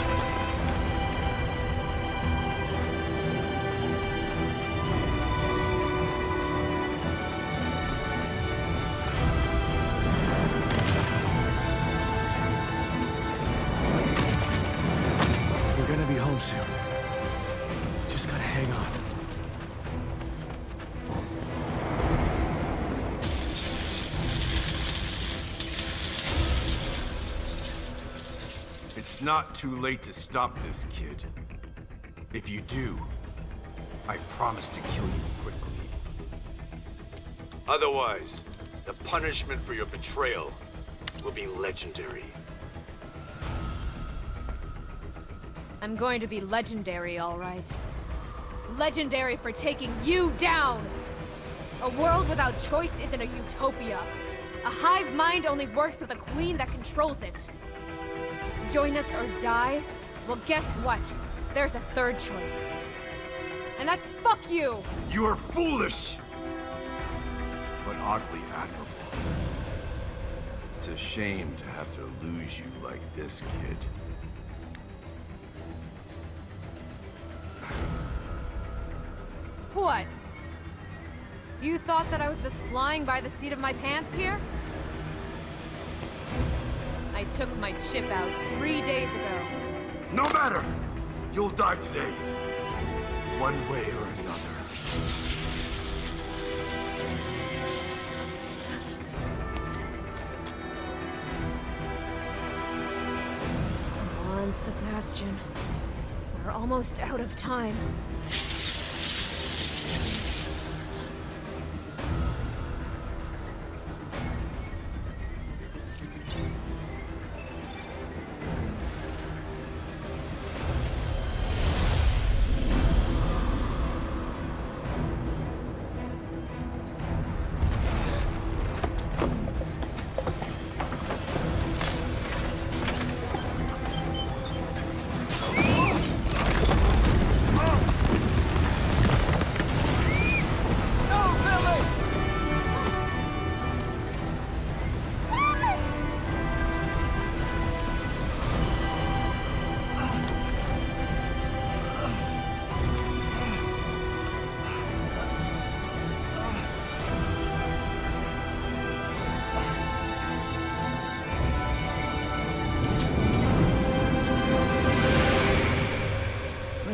We're gonna be home soon. Just gotta hang on. It's not too late to stop this, kid. If you do, I promise to kill you quickly. Otherwise, the punishment for your betrayal will be legendary. I'm going to be legendary, all right. Legendary for taking you down! A world without choice isn't a utopia. A hive mind only works with a queen that controls it. Join us or die? Well, guess what? There's a third choice. And that's fuck you! You're foolish! But oddly admirable. It's a shame to have to lose you like this, kid. What? You thought that I was just flying by the seat of my pants here? I took my chip out three days ago. No matter! You'll die today. One way or another. Come on, Sebastian. We're almost out of time.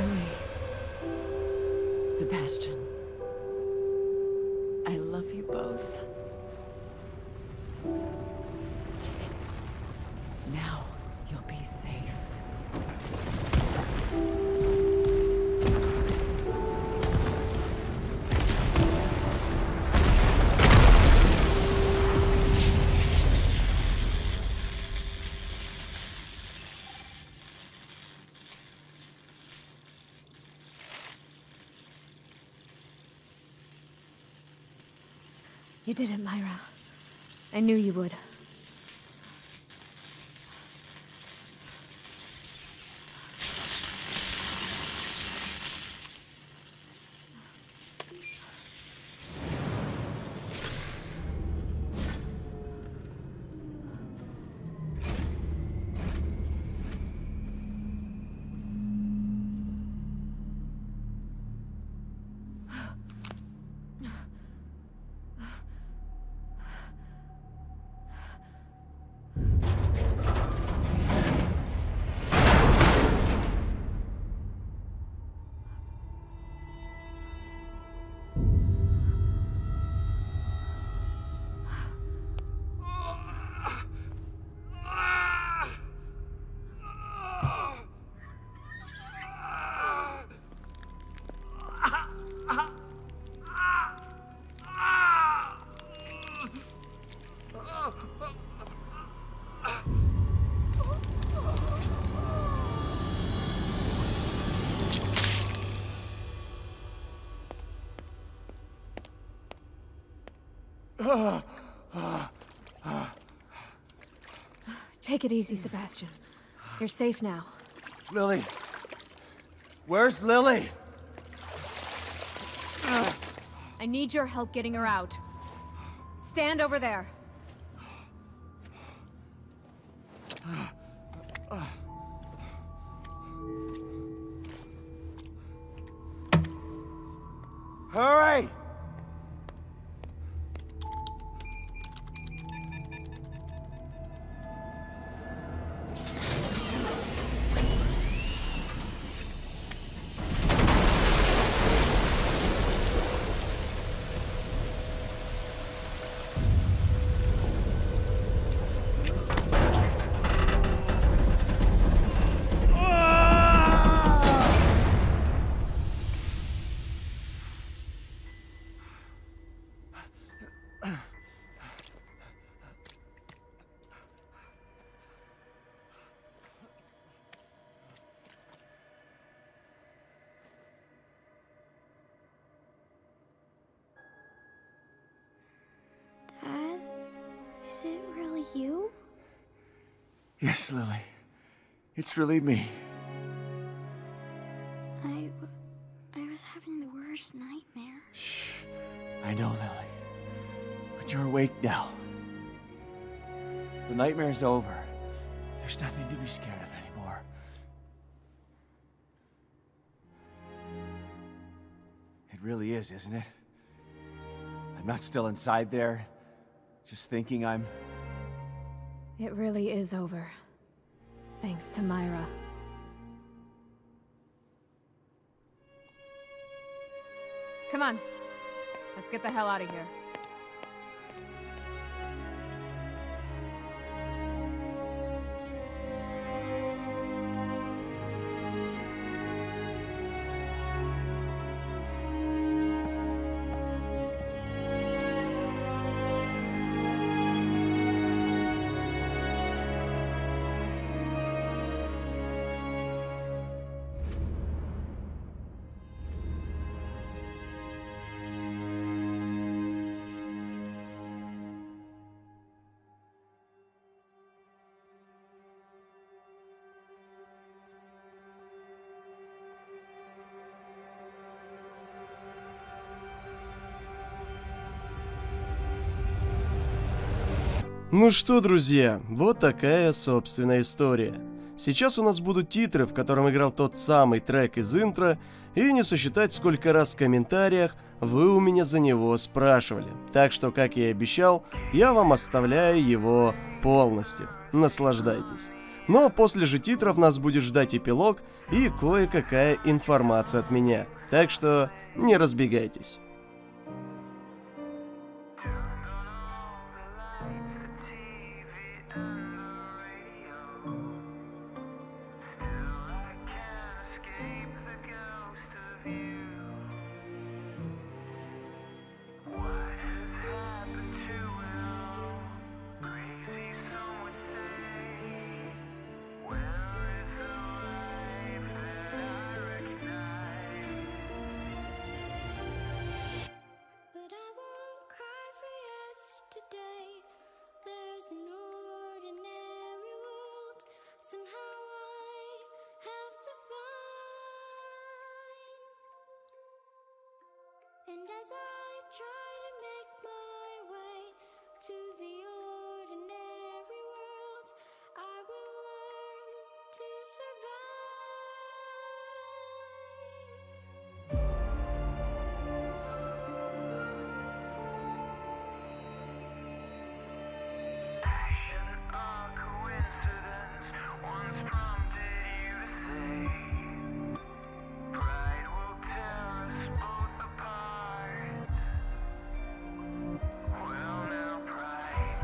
Sebastian, I love you both. Now you'll be safe. You did it, Myra. I knew you would. Take it easy, Sebastian. You're safe now. Lily. Where's Lily? I need your help getting her out. Stand over there. Hurry! Dad, is it really you? Yes, Lily. It's really me. I... I was having the worst nightmare. Shh. I know, Lily. But you're awake now. The nightmare's over. There's nothing to be scared of anymore. It really is, isn't it? I'm not still inside there, just thinking I'm... It really is over. Thanks to Myra. Come on. Let's get the hell out of here. Ну что, друзья, вот такая, собственно, история. Сейчас у нас будут титры, в котором играл тот самый трек из интро, и не сосчитать, сколько раз в комментариях вы у меня за него спрашивали. Так что, как я и обещал, я вам оставляю его полностью. Наслаждайтесь. Но после же титров нас будет ждать эпилог и кое-какая информация от меня. Так что не разбегайтесь. Somehow I have to find. And as I try to make my way to the ordinary world, I will learn to survive. Well now, pride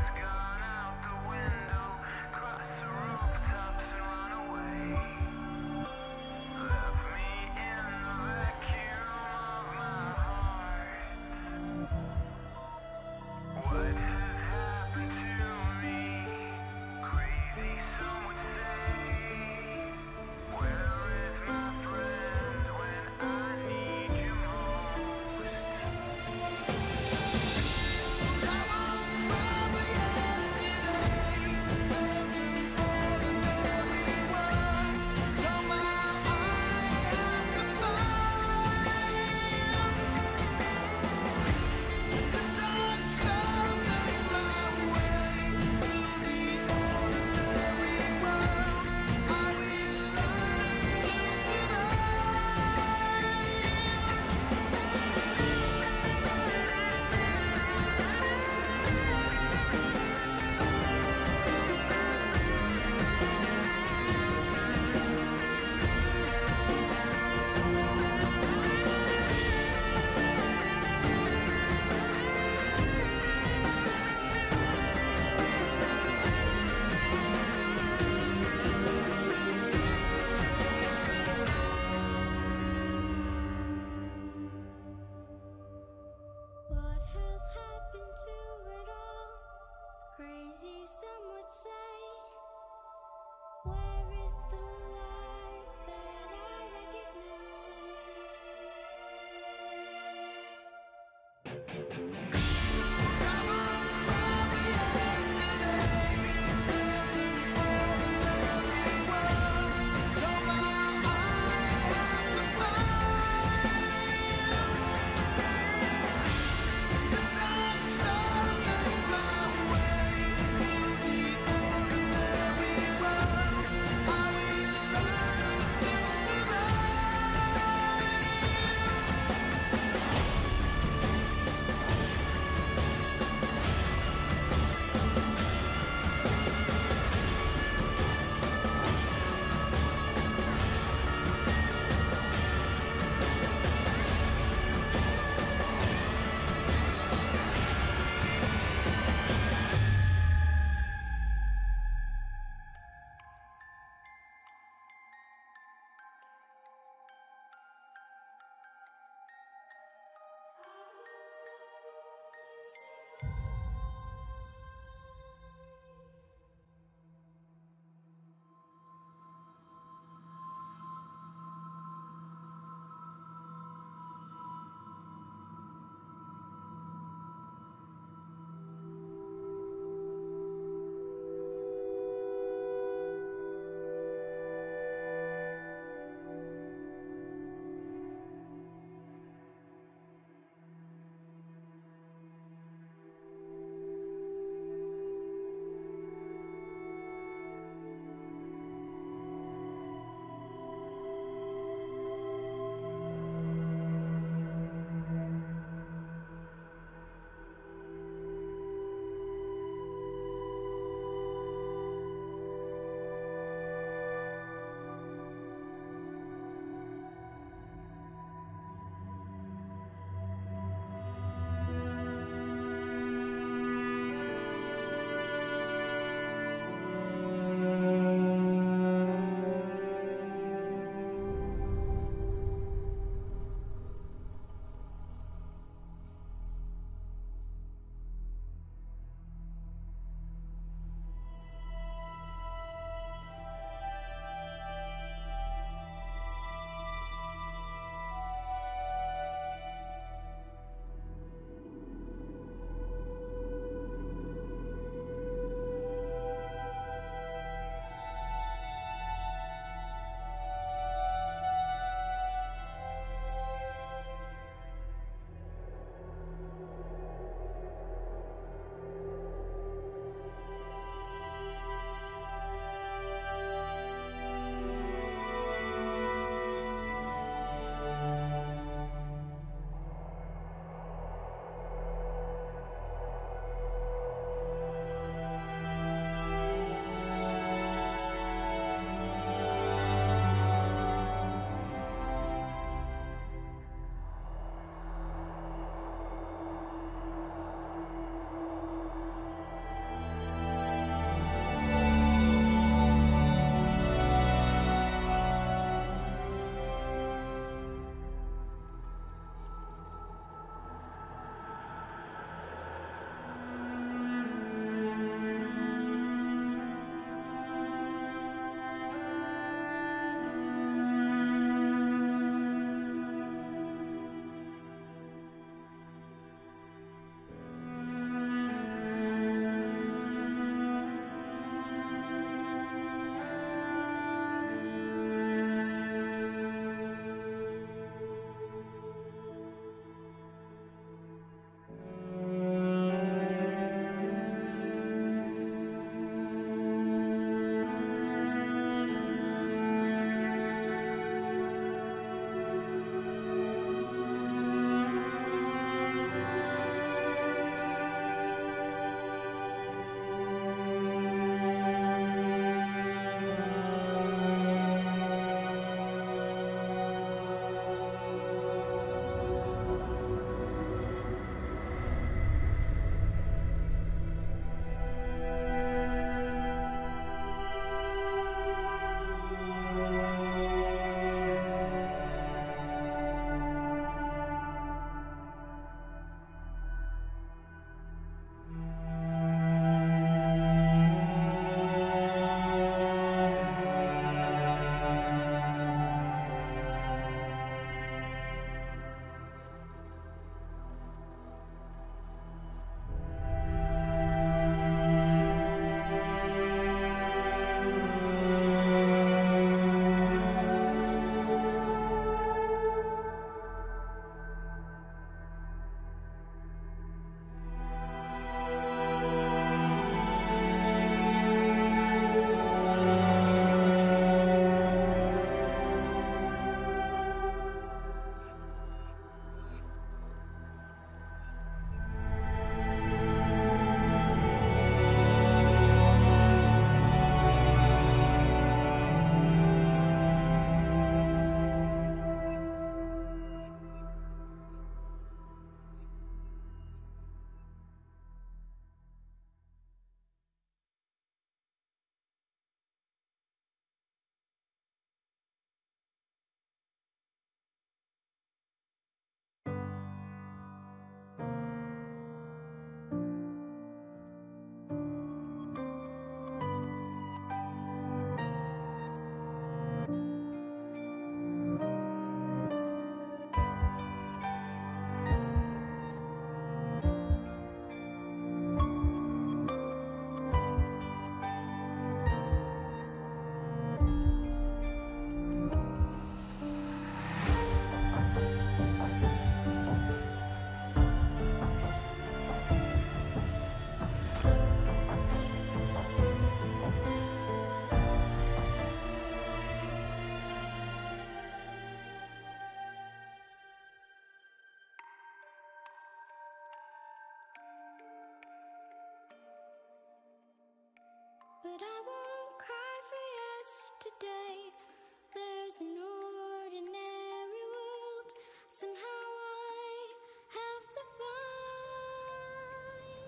but I won't cry for yesterday. There's an ordinary world somehow I have to find.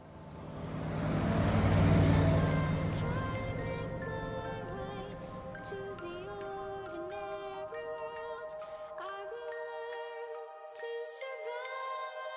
As I try to make my way to the ordinary world, I will learn to survive.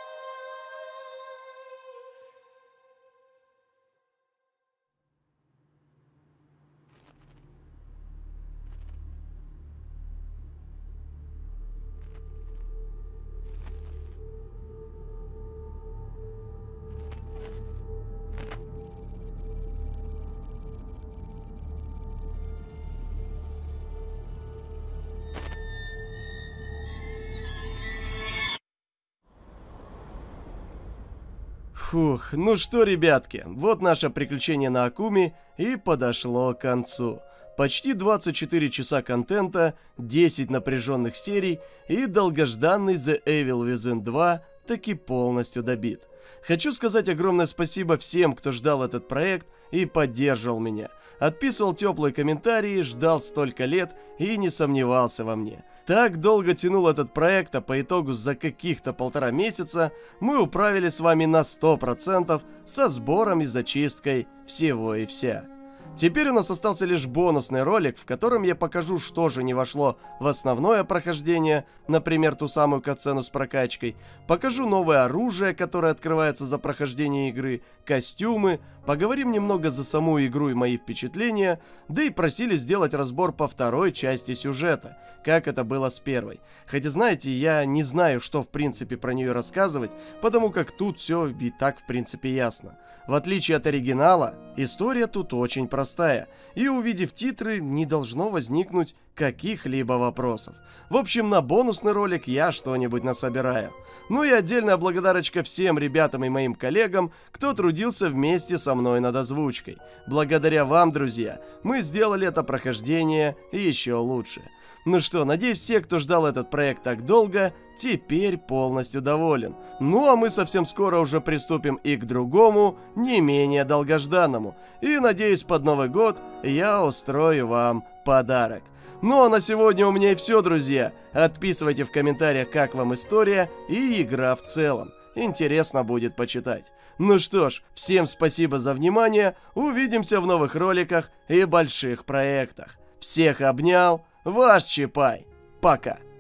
Фух, ну что, ребятки, вот наше приключение на Акуме и подошло к концу. Почти двадцать четыре часа контента, десять напряженных серий и долгожданный The Evil Within два таки полностью добит. Хочу сказать огромное спасибо всем, кто ждал этот проект и поддерживал меня. Отписывал теплые комментарии, ждал столько лет и не сомневался во мне. Так долго тянул этот проект, а по итогу за каких-то полтора месяца мы управились с вами на сто процентов со сбором и зачисткой всего и вся. Теперь у нас остался лишь бонусный ролик, в котором я покажу, что же не вошло в основное прохождение, например, ту самую катсцену с прокачкой, покажу новое оружие, которое открывается за прохождение игры, костюмы, поговорим немного за саму игру и мои впечатления, да и просили сделать разбор по второй части сюжета, как это было с первой. Хотя, знаете, я не знаю, что в принципе про нее рассказывать, потому как тут все и так в принципе ясно. В отличие от оригинала, история тут очень простая, и увидев титры, не должно возникнуть каких-либо вопросов. В общем, на бонусный ролик я что-нибудь насобираю. Ну и отдельная благодарочка всем ребятам и моим коллегам, кто трудился вместе со мной над озвучкой. Благодаря вам, друзья, мы сделали это прохождение еще лучше. Ну что, надеюсь, все, кто ждал этот проект так долго, теперь полностью доволен. Ну а мы совсем скоро уже приступим и к другому, не менее долгожданному. И надеюсь, под Новый год я устрою вам подарок. Ну а на сегодня у меня и все, друзья. Отписывайте в комментариях, как вам история и игра в целом. Интересно будет почитать. Ну что ж, всем спасибо за внимание. Увидимся в новых роликах и больших проектах. Всех обнял. Ваш Чипай. Пока.